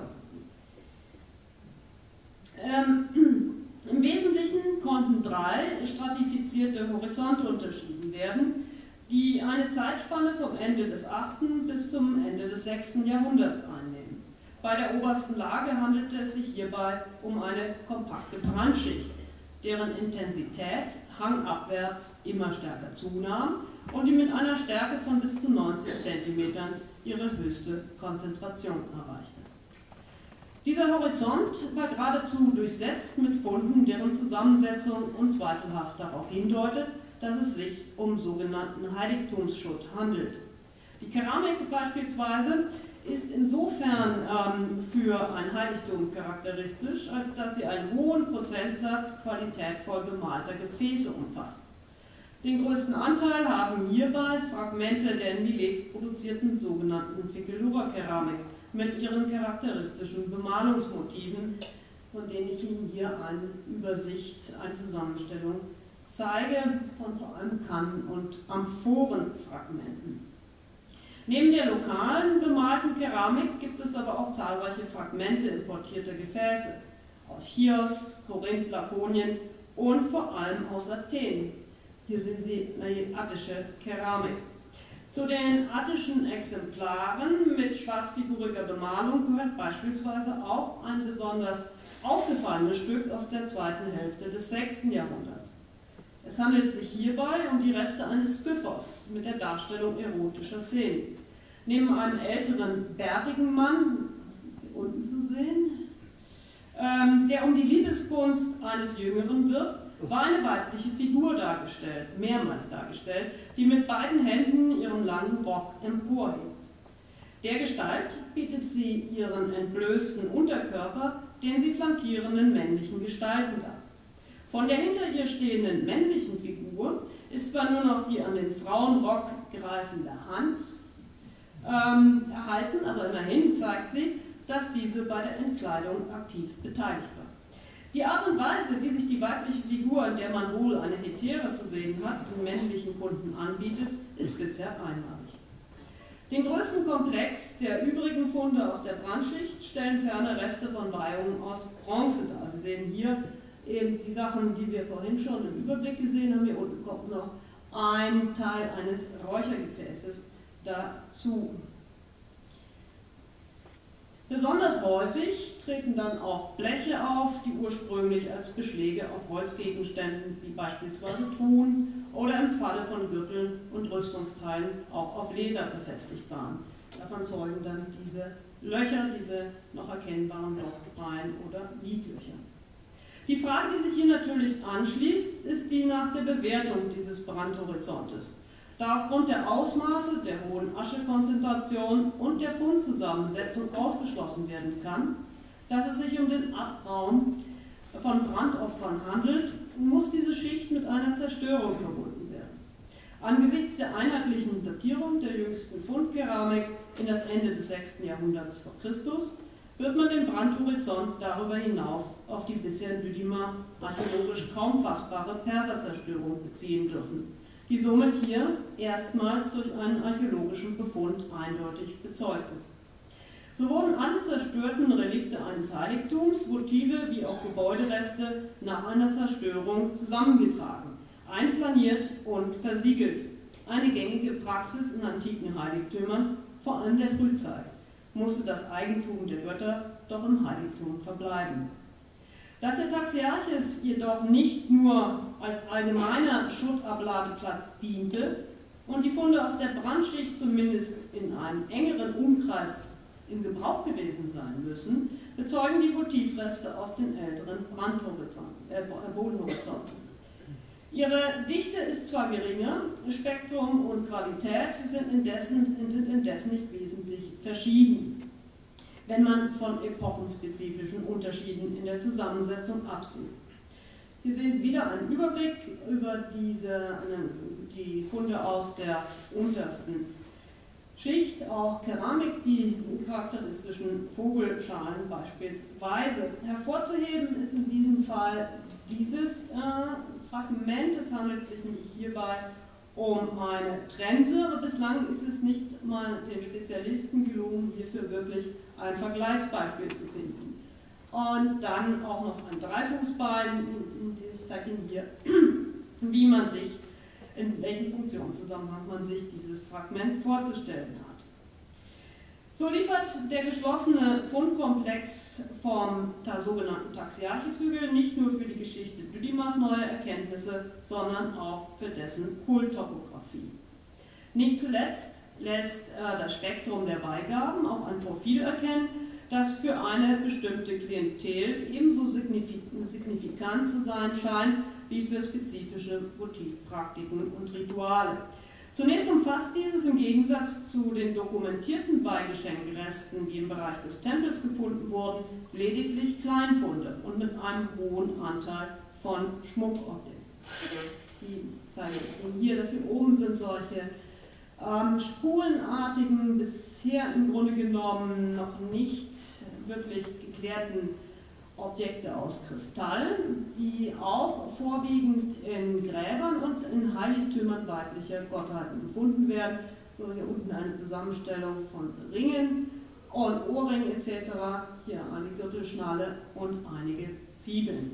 Im Wesentlichen konnten 3 stratifizierte Horizonte unterschieden werden, die eine Zeitspanne vom Ende des 8. bis zum Ende des 6. Jahrhunderts einnehmen. Bei der obersten Lage handelte es sich hierbei um eine kompakte Brandschicht, deren Intensität hangabwärts immer stärker zunahm und die mit einer Stärke von bis zu 90 cm ihre höchste Konzentration erreichte. Dieser Horizont war geradezu durchsetzt mit Funden, deren Zusammensetzung unzweifelhaft darauf hindeutet, dass es sich um sogenannten Heiligtumsschutt handelt. Die Keramik beispielsweise ist insofern für ein Heiligtum charakteristisch, als dass sie einen hohen Prozentsatz qualitätvoll bemalter Gefäße umfasst. Den größten Anteil haben hierbei Fragmente der in Milet produzierten sogenannten Fickelura-Keramik mit ihren charakteristischen Bemalungsmotiven, von denen ich Ihnen hier eine Übersicht, eine Zusammenstellung zeige, von vor allem Kannen- und Amphorenfragmenten. Neben der lokalen bemalten Keramik gibt es aber auch zahlreiche Fragmente importierter Gefäße aus Chios, Korinth, Lakonien und vor allem aus Athen. Hier sehen Sie eine attische Keramik. Zu den attischen Exemplaren mit schwarzfiguriger Bemalung gehört beispielsweise auch ein besonders aufgefallenes Stück aus der zweiten Hälfte des 6. Jahrhunderts. Es handelt sich hierbei um die Reste eines Skyphos mit der Darstellung erotischer Szenen. Neben einem älteren, bärtigen Mann, das ist hier unten zu sehen, der um die Liebesgunst eines Jüngeren wirbt, war eine weibliche Figur dargestellt, mehrmals dargestellt, die mit beiden Händen ihren langen Rock emporhebt. Dergestalt bietet sie ihren entblößten Unterkörper den sie flankierenden männlichen Gestalten dar. Von der hinter ihr stehenden männlichen Figur ist zwar nur noch die an den Frauenrock greifende Hand erhalten, aber immerhin zeigt sie, dass diese bei der Entkleidung aktiv beteiligt war. Die Art und Weise, wie sich die weibliche Figur, in der man wohl eine Hetäre zu sehen hat, den männlichen Kunden anbietet, ist bisher einmalig. Den größten Komplex der übrigen Funde aus der Brandschicht stellen ferner Reste von Weihungen aus Bronze dar. Sie sehen hier eben die Sachen, die wir vorhin schon im Überblick gesehen haben. Hier unten kommt noch ein Teil eines Räuchergefäßes dazu. Besonders häufig treten dann auch Bleche auf, die ursprünglich als Beschläge auf Holzgegenständen wie beispielsweise Truhen oder im Falle von Gürteln und Rüstungsteilen auch auf Leder befestigt waren. Davon zeugen dann diese Löcher, diese noch erkennbaren Lochreihen oder Niedlöcher. Die Frage, die sich hier natürlich anschließt, ist die nach der Bewertung dieses Brandhorizontes. Da aufgrund der Ausmaße, der hohen Aschekonzentration und der Fundzusammensetzung ausgeschlossen werden kann, dass es sich um den Abbauen von Brandopfern handelt, muss diese Schicht mit einer Zerstörung verbunden werden. Angesichts der einheitlichen Datierung der jüngsten Fundkeramik in das Ende des 6. Jahrhunderts vor Christus wird man den Brandhorizont darüber hinaus auf die bisher in Büdima archäologisch kaum fassbare Perserzerstörung beziehen dürfen, die somit hier erstmals durch einen archäologischen Befund eindeutig bezeugt ist. So wurden alle zerstörten Relikte eines Heiligtums, Votive wie auch Gebäudereste nach einer Zerstörung zusammengetragen, einplaniert und versiegelt. Eine gängige Praxis in antiken Heiligtümern, vor allem der Frühzeit, musste das Eigentum der Götter doch im Heiligtum verbleiben. Dass der Taxiarches jedoch nicht nur als allgemeiner Schuttabladeplatz diente und die Funde aus der Brandschicht zumindest in einem engeren Umkreis in Gebrauch gewesen sein müssen, bezeugen die Votivreste aus den älteren Bodenhorizonten. Ihre Dichte ist zwar geringer, Spektrum und Qualität sind indessen nicht wesentlich verschieden, wenn man von epochenspezifischen Unterschieden in der Zusammensetzung absieht. Hier sehen wir wieder einen Überblick über die Funde aus der untersten Schicht, auch Keramik, die charakteristischen Vogelschalen beispielsweise. Hervorzuheben ist in diesem Fall dieses Fragment. Es handelt sich nämlich hierbei um eine Trense, aber bislang ist es nicht mal den Spezialisten gelungen, hierfür wirklich ein Vergleichsbeispiel zu finden. Und dann auch noch ein Dreifußbein, ich zeige Ihnen hier, wie man sich, in welchem Funktionszusammenhang man sich dieses Fragment vorzustellen hat. So liefert der geschlossene Fundkomplex vom sogenannten Taxiarchis-Hügel nicht nur für die Geschichte Büdimas neue Erkenntnisse, sondern auch für dessen Kulttopographie. Nicht zuletzt lässt das Spektrum der Beigaben auch ein Profil erkennen, das für eine bestimmte Klientel ebenso signifikant zu sein scheint wie für spezifische Motivpraktiken und Rituale. Zunächst umfasst dieses im Gegensatz zu den dokumentierten Beigeschenkresten, die im Bereich des Tempels gefunden wurden, lediglich Kleinfunde und mit einem hohen Anteil von Schmuckobjekten. Die zeigen Ihnen hier, dass hier oben sind solche spulenartigen, bisher im Grunde genommen noch nicht wirklich geklärten Objekte aus Kristall, die auch vorwiegend in Gräbern und in Heiligtümern weiblicher Gottheiten gefunden werden. So hier unten eine Zusammenstellung von Ringen und Ohrringen etc. Hier eine Gürtelschnalle und einige Fibeln.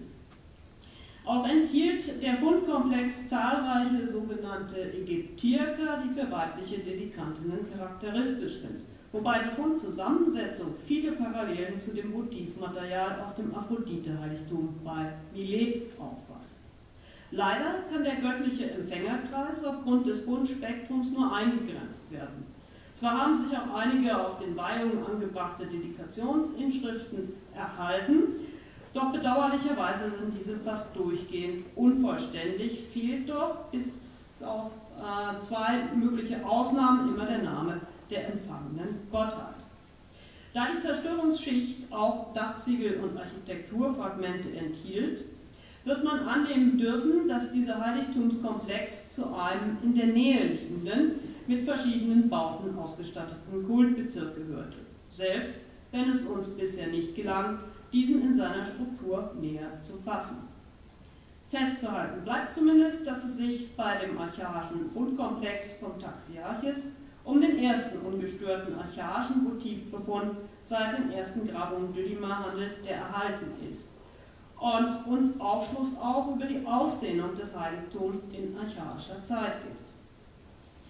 Auch enthielt der Fundkomplex zahlreiche sogenannte Ägyptierker, die für weibliche Dedikantinnen charakteristisch sind, wobei die Fundzusammensetzung viele Parallelen zu dem Motivmaterial aus dem Aphrodite-Heiligtum bei Milet aufweist. Leider kann der göttliche Empfängerkreis aufgrund des Fundspektrums nur eingegrenzt werden. Zwar haben sich auch einige auf den Weihungen angebrachte Dedikationsinschriften erhalten, doch bedauerlicherweise sind diese fast durchgehend unvollständig, fehlt doch bis auf zwei mögliche Ausnahmen immer der Name der empfangenen Gottheit. Da die Zerstörungsschicht auch Dachziegel und Architekturfragmente enthielt, wird man annehmen dürfen, dass dieser Heiligtumskomplex zu einem in der Nähe liegenden, mit verschiedenen Bauten ausgestatteten Kultbezirk gehörte, selbst wenn es uns bisher nicht gelang, diesen in seiner Struktur näher zu fassen. Festzuhalten bleibt zumindest, dass es sich bei dem archaischen Fundkomplex vom Taxiarchis um den ersten ungestörten archaischen Motivbefund seit den ersten Grabungen Büdima handelt, der erhalten ist und uns Aufschluss auch über die Ausdehnung des Heiligtums in archaischer Zeit gibt.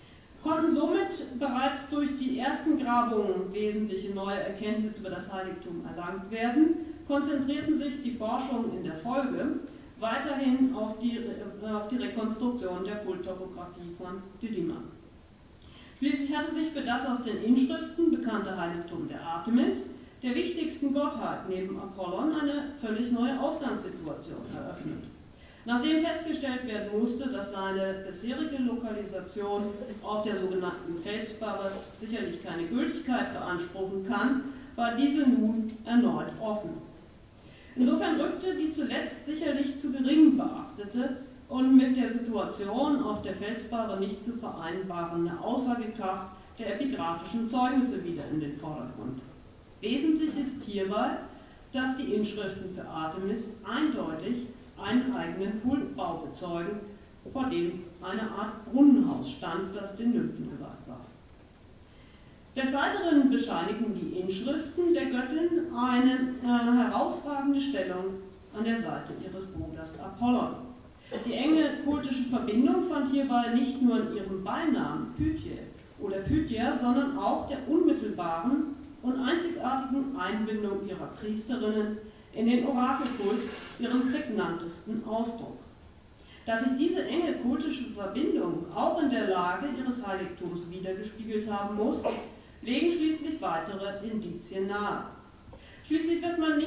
konnten somit bereits durch die ersten Grabungen wesentliche neue Erkenntnisse über das Heiligtum erlangt werden, konzentrierten sich die Forschungen in der Folge weiterhin auf die Rekonstruktion der Kulttopographie von Didyma. Schließlich hatte sich für das aus den Inschriften bekannte Heiligtum der Artemis, der wichtigsten Gottheit neben Apollon, eine völlig neue Ausgangssituation eröffnet. Nachdem festgestellt werden musste, dass seine bisherige Lokalisation auf der sogenannten Felsbarre sicherlich keine Gültigkeit beanspruchen kann, war diese nun erneut offen. Insofern rückte die zuletzt sicherlich zu gering beachtete und mit der Situation auf der Felsbarre nicht zu vereinbarende Aussagekraft der epigraphischen Zeugnisse wieder in den Vordergrund. Wesentlich ist hierbei, dass die Inschriften für Artemis eindeutig einen eigenen Kultbau bezeugen, vor dem eine Art Brunnenhaus stand, das den Nymphen geweiht war. Des Weiteren bescheinigen die Inschriften der Göttin eine herausragende Stellung an der Seite ihres Bruders Apollon. Die enge kultische Verbindung fand hierbei nicht nur in ihrem Beinamen Pythie oder Pythia, sondern auch der unmittelbaren und einzigartigen Einbindung ihrer Priesterinnen in den Orakelkult ihren prägnantesten Ausdruck. Dass sich diese enge kultische Verbindung auch in der Lage ihres Heiligtums wiedergespiegelt haben muss, legen schließlich weitere Indizien nahe. Schließlich wird man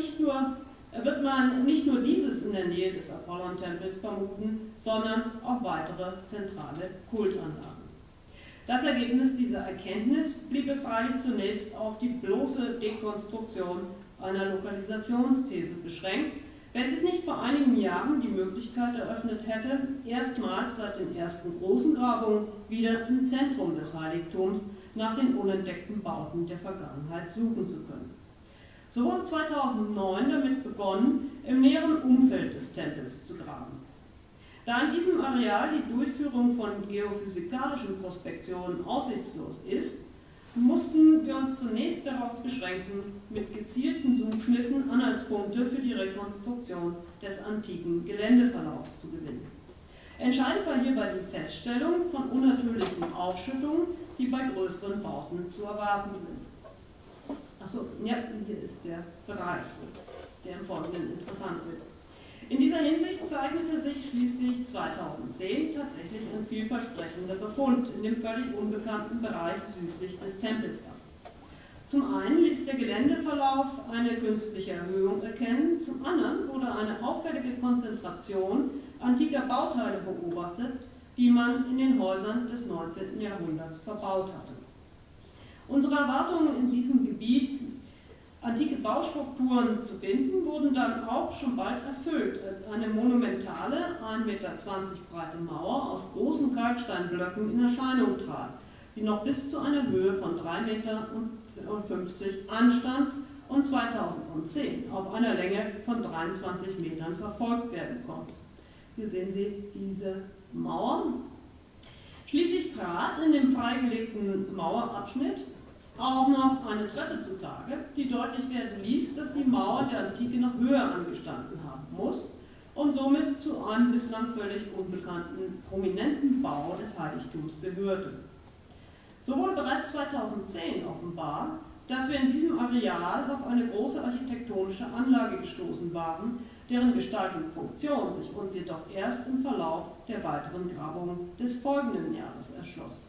nicht nur dieses in der Nähe des Apollon-Tempels vermuten, sondern auch weitere zentrale Kultanlagen. Das Ergebnis dieser Erkenntnis bliebe freilich zunächst auf die bloße Dekonstruktion einer Lokalisationsthese beschränkt, wenn sich nicht vor einigen Jahren die Möglichkeit eröffnet hätte, erstmals seit den ersten großen Grabungen wieder im Zentrum des Heiligtums nach den unentdeckten Bauten der Vergangenheit suchen zu können. So wurde 2009 damit begonnen, im näheren Umfeld des Tempels zu graben. Da in diesem Areal die Durchführung von geophysikalischen Prospektionen aussichtslos ist, mussten wir uns zunächst darauf beschränken, mit gezielten Suchschnitten Anhaltspunkte für die Rekonstruktion des antiken Geländeverlaufs zu gewinnen. Entscheidend war hierbei die Feststellung von unnatürlichen Aufschüttungen, die bei größeren Bauten zu erwarten sind. Achso, ja, hier ist der Bereich, der im Folgenden interessant wird. In dieser Hinsicht zeichnete sich schließlich 2010 tatsächlich ein vielversprechender Befund in dem völlig unbekannten Bereich südlich des Tempels ab. Zum einen ließ der Geländeverlauf eine künstliche Erhöhung erkennen, zum anderen wurde eine auffällige Konzentration antiker Bauteile beobachtet, die man in den Häusern des 19. Jahrhunderts verbaut hatte. Unsere Erwartungen in diesem Gebiet, antike Baustrukturen zu finden, wurden dann auch schon bald erfüllt, als eine monumentale, 1,20 Meter breite Mauer aus großen Kalksteinblöcken in Erscheinung trat, die noch bis zu einer Höhe von 3,50 Meter anstand und 2010 auf einer Länge von 23 Metern verfolgt werden konnte. Hier sehen Sie diese Mauer. Schließlich trat in dem freigelegten Mauerabschnitt auch noch eine Treppe zutage, die deutlich werden ließ, dass die Mauer der Antike noch höher angestanden haben muss und somit zu einem bislang völlig unbekannten, prominenten Bau des Heiligtums gehörte. So wurde bereits 2010 offenbar, dass wir in diesem Areal auf eine große architektonische Anlage gestoßen waren, deren Gestalt und Funktion sich uns jedoch erst im Verlauf der weiteren Grabungen des folgenden Jahres erschloss.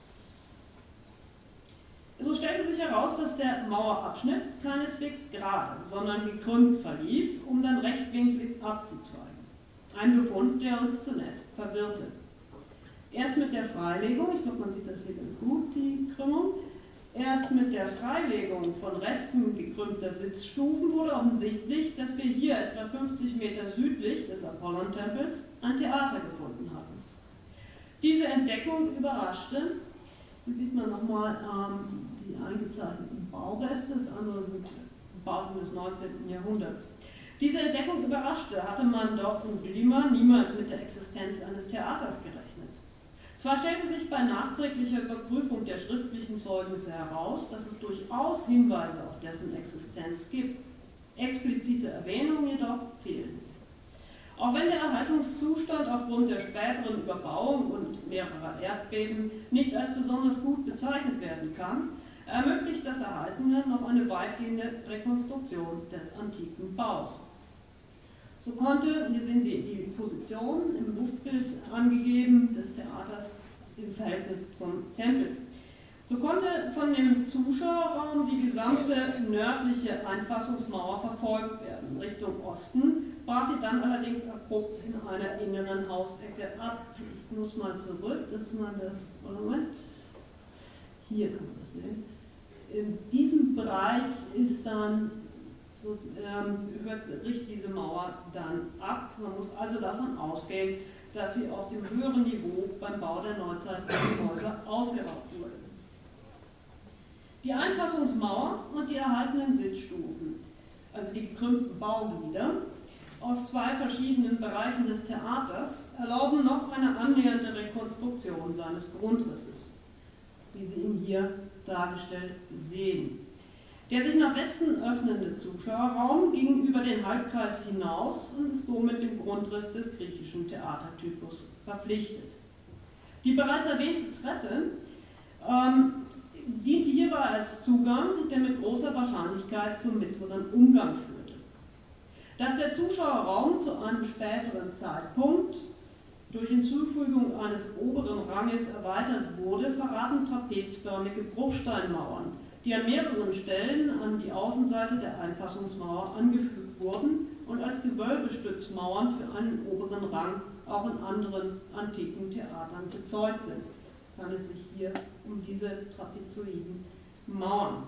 So stellte sich heraus, dass der Mauerabschnitt keineswegs gerade, sondern gekrümmt verlief, um dann rechtwinklig abzuzweigen. Ein Befund, der uns zunächst verwirrte. Erst mit der Freilegung, ich glaube, man sieht das hier ganz gut, die Krümmung, erst mit der Freilegung von Resten gekrümmter Sitzstufen wurde offensichtlich, dass wir hier etwa 50 Meter südlich des Apollon-Tempels ein Theater gefunden hatten. Diese Entdeckung überraschte. Hier sieht man nochmal die eingezeichneten Baureste, das andere sind Bauten des 19. Jahrhunderts. Diese Entdeckung überraschte, hatte man doch in Didyma niemals mit der Existenz eines Theaters gerechnet. Zwar stellte sich bei nachträglicher Überprüfung der schriftlichen Zeugnisse heraus, dass es durchaus Hinweise auf dessen Existenz gibt. Explizite Erwähnungen jedoch fehlen. Auch wenn der Erhaltungszustand aufgrund der späteren Überbauung und mehrerer Erdbeben nicht als besonders gut bezeichnet werden kann, ermöglicht das Erhaltene noch eine weitgehende Rekonstruktion des antiken Baus. So konnte, hier sehen Sie die Position im Luftbild angegeben des Theaters im Verhältnis zum Tempel. So konnte von dem Zuschauerraum die gesamte nördliche Einfassungsmauer verfolgt werden. Richtung Osten brach sie dann allerdings abrupt in einer inneren Hausecke ab. Ich muss mal zurück, dass man das, Moment, hier kann man das sehen. In diesem Bereich ist dann, bricht diese Mauer dann ab. Man muss also davon ausgehen, dass sie auf dem höheren Niveau beim Bau der neuzeitlichen Häuser ausgeraubt wurde. Die Einfassungsmauer und die erhaltenen Sitzstufen, also die gekrümmten Bauglieder, aus zwei verschiedenen Bereichen des Theaters erlauben noch eine annähernde Rekonstruktion seines Grundrisses, wie Sie ihn hier dargestellt sehen. Der sich nach Westen öffnende Zuschauerraum ging über den Halbkreis hinaus und ist somit dem Grundriss des griechischen Theatertypus verpflichtet. Die bereits erwähnte Treppe diente hierbei als Zugang, der mit großer Wahrscheinlichkeit zum mittleren Umgang führte. Dass der Zuschauerraum zu einem späteren Zeitpunkt durch Hinzufügung eines oberen Ranges erweitert wurde, verraten trapezförmige Bruchsteinmauern, die an mehreren Stellen an die Außenseite der Einfassungsmauer angefügt wurden und als Gewölbestützmauern für einen oberen Rang auch in anderen antiken Theatern bezeugt sind. Es handelt sich hier um diese trapezoiden Mauern.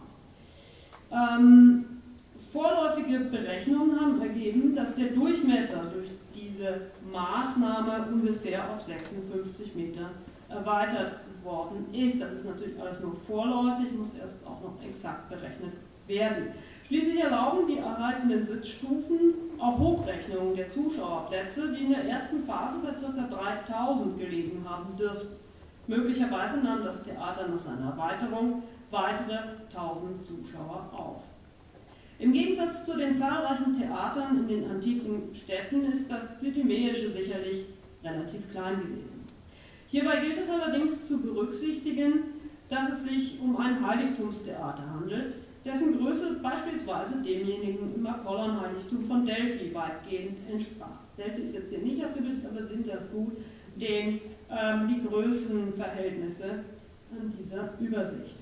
Vorläufige Berechnungen haben ergeben, dass der Durchmesser durch diese Maßnahme ungefähr auf 56 Meter erweitert worden ist. Das ist natürlich alles nur vorläufig, muss erst auch noch exakt berechnet werden. Schließlich erlauben die erhaltenen Sitzstufen auch Hochrechnungen der Zuschauerplätze, die in der ersten Phase bei ca. 3000 gelegen haben dürften. Möglicherweise nahm das Theater nach seiner Erweiterung weitere 1000 Zuschauer auf. Im Gegensatz zu den zahlreichen Theatern in den antiken Städten ist das Didymäische sicherlich relativ klein gewesen. Hierbei gilt es allerdings zu berücksichtigen, dass es sich um ein Heiligtumstheater handelt, dessen Größe beispielsweise demjenigen im Apollon-Heiligtum von Delphi weitgehend entsprach. Delphi ist jetzt hier nicht abgebildet, aber sind ganz gut die Größenverhältnisse an dieser Übersicht.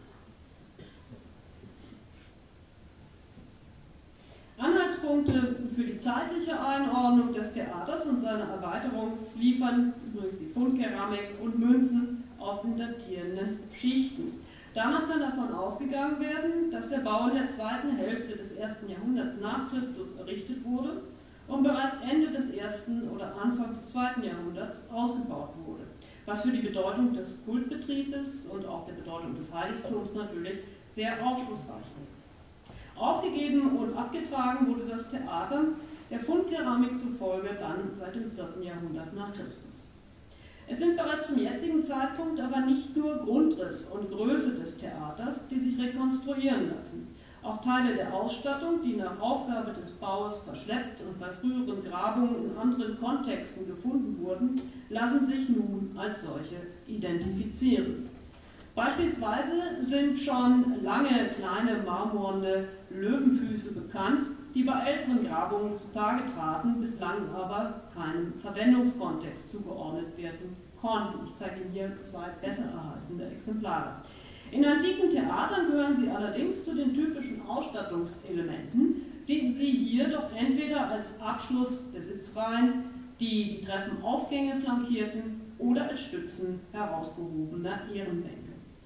Anhaltspunkte für die zeitliche Einordnung des Theaters und seine Erweiterung liefern übrigens die Fundkeramik und Münzen aus den datierenden Schichten. Danach kann davon ausgegangen werden, dass der Bau in der zweiten Hälfte des 1. Jahrhunderts nach Christus errichtet wurde und bereits Ende des 1. oder Anfang des 2. Jahrhunderts ausgebaut wurde, was für die Bedeutung des Kultbetriebes und auch der Bedeutung des Heiligtums natürlich sehr aufschlussreich ist. Aufgegeben und abgetragen wurde das Theater der Fundkeramik zufolge dann seit dem 4. Jahrhundert nach Christus. Es sind bereits zum jetzigen Zeitpunkt aber nicht nur Grundriss und Größe des Theaters, die sich rekonstruieren lassen. Auch Teile der Ausstattung, die nach Aufgabe des Baues verschleppt und bei früheren Grabungen in anderen Kontexten gefunden wurden, lassen sich nun als solche identifizieren. Beispielsweise sind schon lange kleine marmorne Löwenfüße bekannt, die bei älteren Grabungen zutage traten, bislang aber keinem Verwendungskontext zugeordnet werden konnten. Ich zeige Ihnen hier zwei besser erhaltene Exemplare. In antiken Theatern gehören sie allerdings zu den typischen Ausstattungselementen, die Sie hier doch entweder als Abschluss der Sitzreihen, die die Treppenaufgänge flankierten, oder als Stützen herausgehobener Ehrenbänke.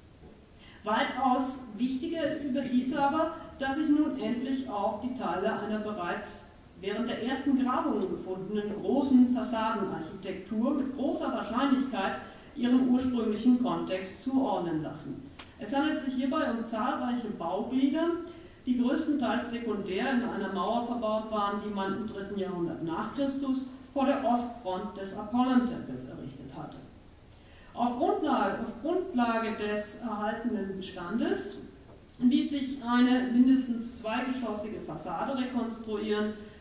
Weitaus wichtiger ist überdies aber, dass sich nun endlich auch die Teile einer bereits während der ersten Grabungen gefundenen großen Fassadenarchitektur mit großer Wahrscheinlichkeit ihrem ursprünglichen Kontext zuordnen lassen. Es handelt sich hierbei um zahlreiche Bauglieder, die größtenteils sekundär in einer Mauer verbaut waren, die man im 3. Jahrhundert nach Christus vor der Ostfront des Apollontempels errichtet hatte. Auf Grundlage des erhaltenen Bestandes ließ sich eine mindestens zweigeschossige Fassade rekonstruieren,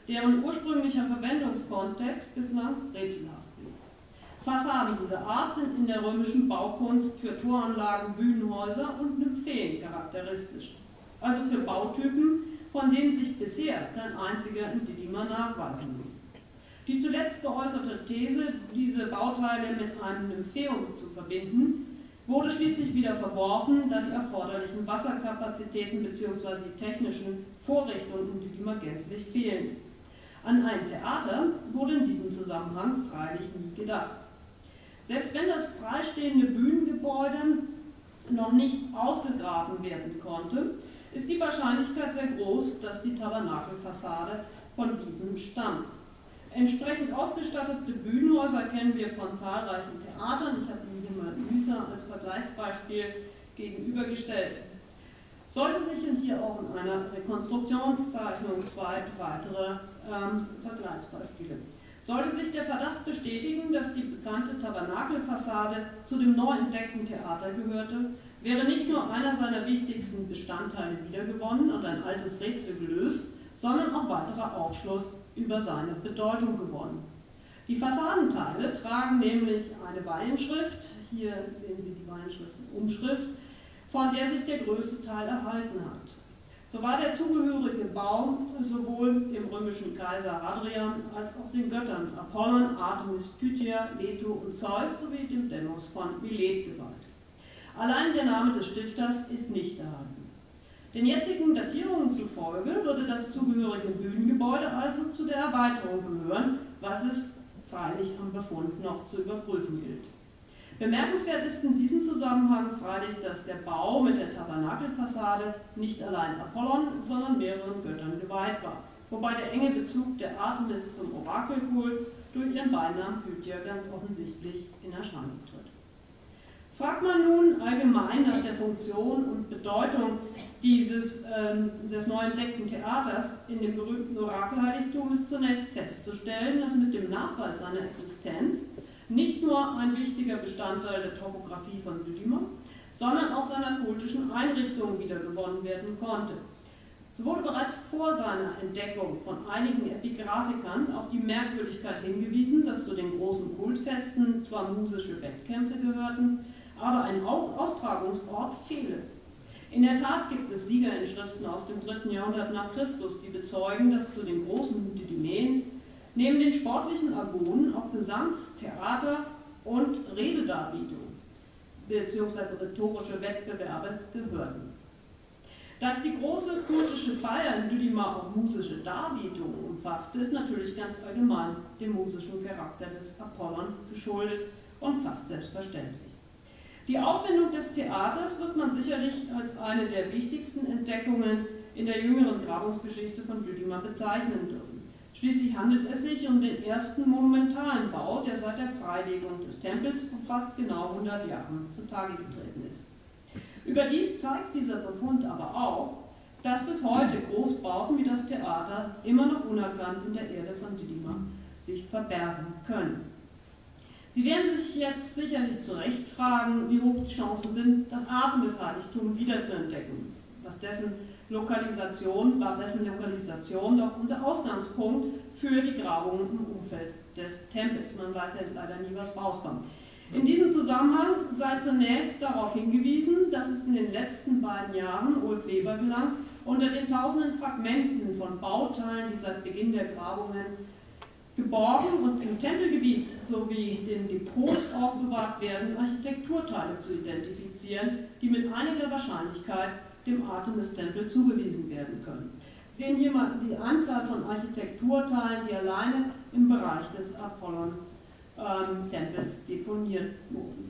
deren ursprünglicher Verwendungskontext bislang rätselhaft blieb. Fassaden dieser Art sind in der römischen Baukunst für Toranlagen, Bühnenhäuser und Nymphen charakteristisch, also für Bautypen, von denen sich bisher kein einziger in Didima nachweisen ließ. Die zuletzt geäußerte These, diese Bauteile mit einem Nympheum zu verbinden, wurde schließlich wieder verworfen, da die erforderlichen Wasserkapazitäten bzw. die technischen Vorrichtungen in Didima gänzlich fehlen. An ein Theater wurde in diesem Zusammenhang freilich nie gedacht. Selbst wenn das freistehende Bühnengebäude noch nicht ausgegraben werden konnte, ist die Wahrscheinlichkeit sehr groß, dass die Tabernakelfassade von diesem stammt. Entsprechend ausgestattete Bühnenhäuser kennen wir von zahlreichen Theatern. Ich habe Ihnen hier mal Lysa als Vergleichsbeispiel gegenübergestellt. Sollte sich und hier auch in einer Rekonstruktionszeichnung zwei weitere Vergleichsbeispiele. Sollte sich der Verdacht bestätigen, dass die bekannte Tabernakelfassade zu dem neu entdeckten Theater gehörte, wäre nicht nur einer seiner wichtigsten Bestandteile wiedergewonnen und ein altes Rätsel gelöst, sondern auch weiterer Aufschluss über seine Bedeutung gewonnen. Die Fassadenteile tragen nämlich eine Weihenschrift, hier sehen Sie die Weihenschriftenumschrift, von der sich der größte Teil erhalten hat. So war der zugehörige Bau sowohl dem römischen Kaiser Hadrian als auch den Göttern Apollon, Artemis, Pythia, Leto und Zeus sowie dem Demos von Milet geweiht. Allein der Name des Stifters ist nicht erhalten. Den jetzigen Datierungen zufolge würde das zugehörige Bühnengebäude also zu der Erweiterung gehören, was es freilich am Befund noch zu überprüfen gilt. Bemerkenswert ist in diesem Zusammenhang freilich, dass der Bau mit der Tabernakelfassade nicht allein Apollon, sondern mehreren Göttern geweiht war, wobei der enge Bezug der Artemis zum Orakelkult durch ihren Beinamen Pythia ganz offensichtlich in Erscheinung tritt. Fragt man nun allgemein nach der Funktion und Bedeutung des neu entdeckten Theaters in dem berühmten Orakelheiligtum, ist zunächst festzustellen, dass mit dem Nachweis seiner Existenz nicht nur ein wichtiger Bestandteil der Topographie von Didima, sondern auch seiner kultischen Einrichtungen wiedergewonnen werden konnte. So wurde bereits vor seiner Entdeckung von einigen Epigraphikern auf die Merkwürdigkeit hingewiesen, dass zu den großen Kultfesten zwar musische Wettkämpfe gehörten, aber ein Austragungsort fehle. In der Tat gibt es Siegerinschriften aus dem 3. Jahrhundert nach Christus, die bezeugen, dass zu den großen Didymeen neben den sportlichen Agonen auch Gesangs-, Theater- und Rededarbietung bzw. rhetorische Wettbewerbe gehörten. Dass die große kultische Feier in Didima auch musische Darbietungen umfasste, ist natürlich ganz allgemein dem musischen Charakter des Apollon geschuldet und fast selbstverständlich. Die Aufwendung des Theaters wird man sicherlich als eine der wichtigsten Entdeckungen in der jüngeren Grabungsgeschichte von Didima bezeichnen dürfen. Schließlich handelt es sich um den ersten monumentalen Bau, der seit der Freilegung des Tempels vor fast genau 100 Jahren zutage getreten ist. Überdies zeigt dieser Befund aber auch, dass bis heute Großbauten wie das Theater immer noch unerkannt in der Erde von Didima sich verbergen können. Sie werden sich jetzt sicherlich zu Recht fragen, wie hoch die Chancen sind, das Artemis-Heiligtum wiederzuentdecken, dessen Lokalisation doch unser Ausgangspunkt für die Grabungen im Umfeld des Tempels. Man weiß ja leider nie, was rauskommt. In diesem Zusammenhang sei zunächst darauf hingewiesen, dass es in den letzten beiden Jahren Ulf Weber gelang, unter den tausenden Fragmenten von Bauteilen, die seit Beginn der Grabungen geborgen und im Tempelgebiet sowie den Depots aufbewahrt werden, Architekturteile zu identifizieren, die mit einiger Wahrscheinlichkeit dem Artemis-Tempel zugewiesen werden können. Sie sehen hier mal die Anzahl von Architekturteilen, die alleine im Bereich des Apollon-Tempels deponiert wurden.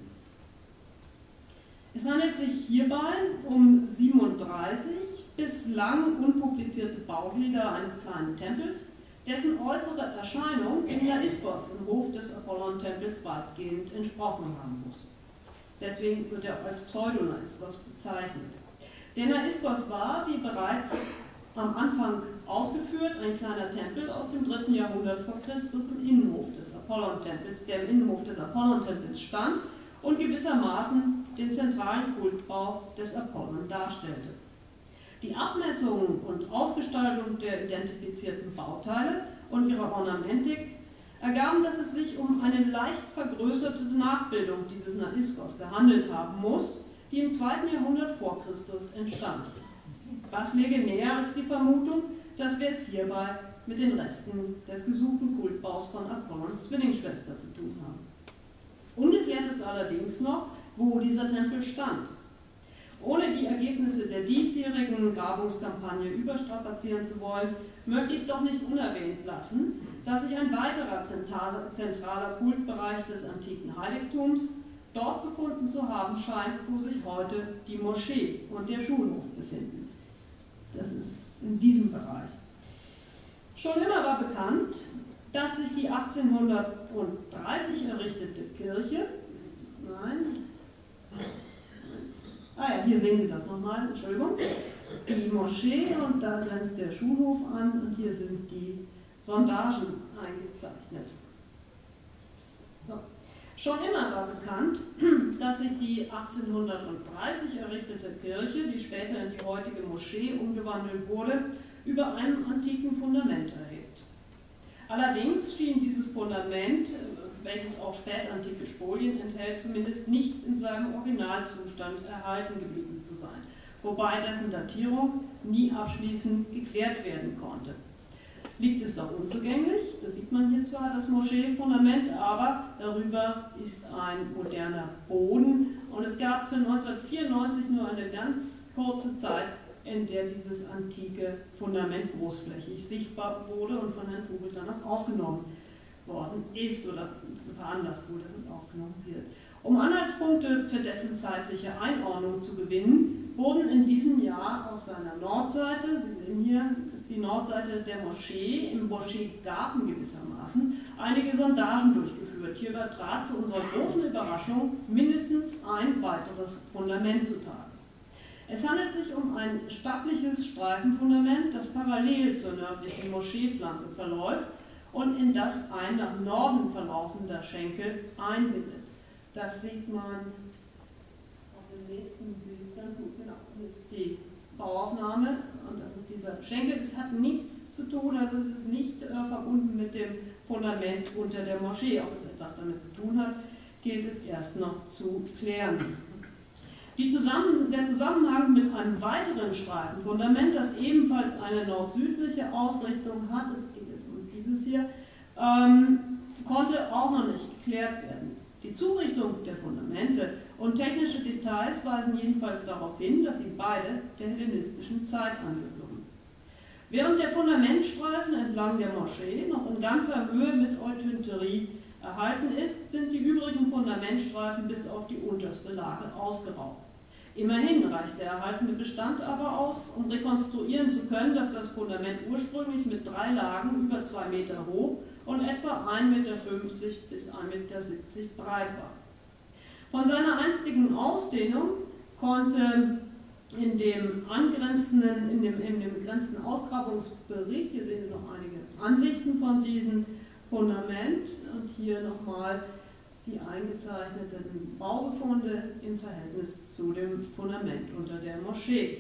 Es handelt sich hierbei um 37 bislang unpublizierte Bauglieder eines kleinen Tempels, dessen äußere Erscheinung im Naiskos im Hof des Apollon-Tempels weitgehend entsprochen haben muss. Deswegen wird er als Pseudo-Naiskos bezeichnet. Der Naiskos war, wie bereits am Anfang ausgeführt, ein kleiner Tempel aus dem 3. Jahrhundert vor Christus im Innenhof des Apollon-Tempels, der im Innenhof des Apollon-Tempels stand und gewissermaßen den zentralen Kultbau des Apollon darstellte. Die Abmessungen und Ausgestaltung der identifizierten Bauteile und ihrer Ornamentik ergaben, dass es sich um eine leicht vergrößerte Nachbildung dieses Naiskos gehandelt haben muss, die im 2. Jahrhundert vor Christus entstand. Was läge näher als die Vermutung, dass wir es hierbei mit den Resten des gesuchten Kultbaus von Apollons Zwillingsschwester zu tun haben. Ungeklärt ist allerdings noch, wo dieser Tempel stand. Ohne die Ergebnisse der diesjährigen Grabungskampagne überstrapazieren zu wollen, möchte ich doch nicht unerwähnt lassen, dass sich ein weiterer zentraler Kultbereich des antiken Heiligtums dort gefunden zu haben scheint, wo sich heute die Moschee und der Schulhof befinden. Das ist in diesem Bereich. Schon immer war bekannt, dass sich die 1830 errichtete Kirche, hier sehen Sie das nochmal, Entschuldigung, die Moschee und da grenzt der Schulhof an und hier sind die Sondagen eingezeichnet. So. Schon immer war bekannt, dass sich die 1830 errichtete Kirche, die später in die heutige Moschee umgewandelt wurde, über einem antiken Fundament erhebt. Allerdings schien dieses Fundament, welches auch spätantike Spolien enthält, zumindest nicht in seinem Originalzustand erhalten geblieben zu sein, wobei dessen Datierung nie abschließend geklärt werden konnte. Liegt es doch unzugänglich, das sieht man hier zwar, das Moscheefundament, aber darüber ist ein moderner Boden und es gab für 1994 nur eine ganz kurze Zeit, in der dieses antike Fundament großflächig sichtbar wurde und von Herrn Vogel dann auch aufgenommen worden ist oder veranlasst wurde und aufgenommen wird. Um Anhaltspunkte für dessen zeitliche Einordnung zu gewinnen, wurden in diesem Jahr auf seiner Nordseite, Sie sehen hier, ist die Nordseite der Moschee, im Moscheegarten gewissermaßen, einige Sondagen durchgeführt. Hierbei trat zu unserer großen Überraschung mindestens ein weiteres Fundament zutage. Es handelt sich um ein stattliches Streifenfundament, das parallel zur nördlichen Moscheeflanke verläuft und in das ein nach Norden verlaufender Schenkel einbindet. Das sieht man auf dem nächsten Bild ganz gut. Genau, das ist die Bauaufnahme und das ist dieser Schenkel. Es hat nichts zu tun, also es ist nicht verbunden mit dem Fundament unter der Moschee. Ob es etwas damit zu tun hat, gilt es erst noch zu klären. Der Zusammenhang mit einem weiteren Streifenfundament, das ebenfalls eine nord-südliche Ausrichtung hat, es geht jetzt um dieses hier, konnte auch noch nicht geklärt werden. Die Zurichtung der Fundamente und technische Details weisen jedenfalls darauf hin, dass sie beide der hellenistischen Zeit angehören. Während der Fundamentstreifen entlang der Moschee noch in ganzer Höhe mit Eutynterie erhalten ist, sind die übrigen Fundamentstreifen bis auf die unterste Lage ausgeraubt. Immerhin reicht der erhaltene Bestand aber aus, um rekonstruieren zu können, dass das Fundament ursprünglich mit 3 Lagen über 2 Meter hoch und etwa 1,50 Meter bis 1,70 Meter breit war. Von seiner einstigen Ausdehnung konnte in dem begrenzten Ausgrabungsbericht, hier sehen Sie noch einige Ansichten von diesem Fundament und hier nochmal die eingezeichneten Baubefunde im Verhältnis zu dem Fundament unter der Moschee.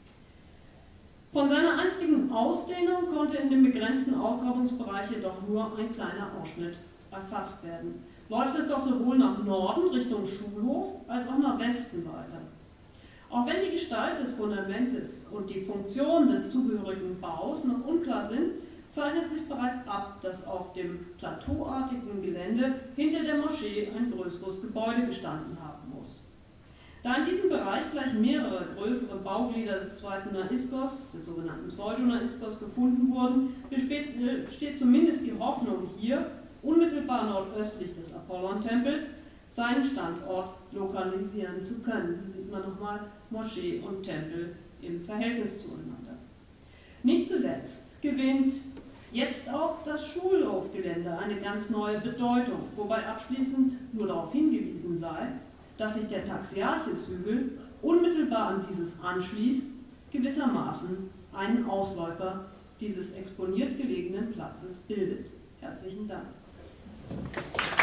Von seiner einstigen Ausdehnung konnte in dem begrenzten Ausgrabungsbereich jedoch nur ein kleiner Ausschnitt erfasst werden. Läuft es doch sowohl nach Norden Richtung Schulhof als auch nach Westen weiter. Auch wenn die Gestalt des Fundamentes und die Funktion des zugehörigen Baus noch unklar sind, zeichnet sich bereits ab, dass auf dem plateauartigen Gelände hinter der Moschee ein größeres Gebäude gestanden haben muss. Da in diesem Bereich gleich mehrere größere Bauglieder des zweiten Naiskos, des sogenannten Pseudonaiskos, gefunden wurden, besteht zumindest die Hoffnung hier, unmittelbar nordöstlich des Apollontempels, seinen Standort lokalisieren zu können. Hier sieht man nochmal Moschee und Tempel im Verhältnis zueinander. Nicht zuletzt gewinnt jetzt auch das Schulhofgelände eine ganz neue Bedeutung, wobei abschließend nur darauf hingewiesen sei, dass sich der Taxiarchishügel unmittelbar an dieses anschließt, gewissermaßen einen Ausläufer dieses exponiert gelegenen Platzes bildet. Herzlichen Dank.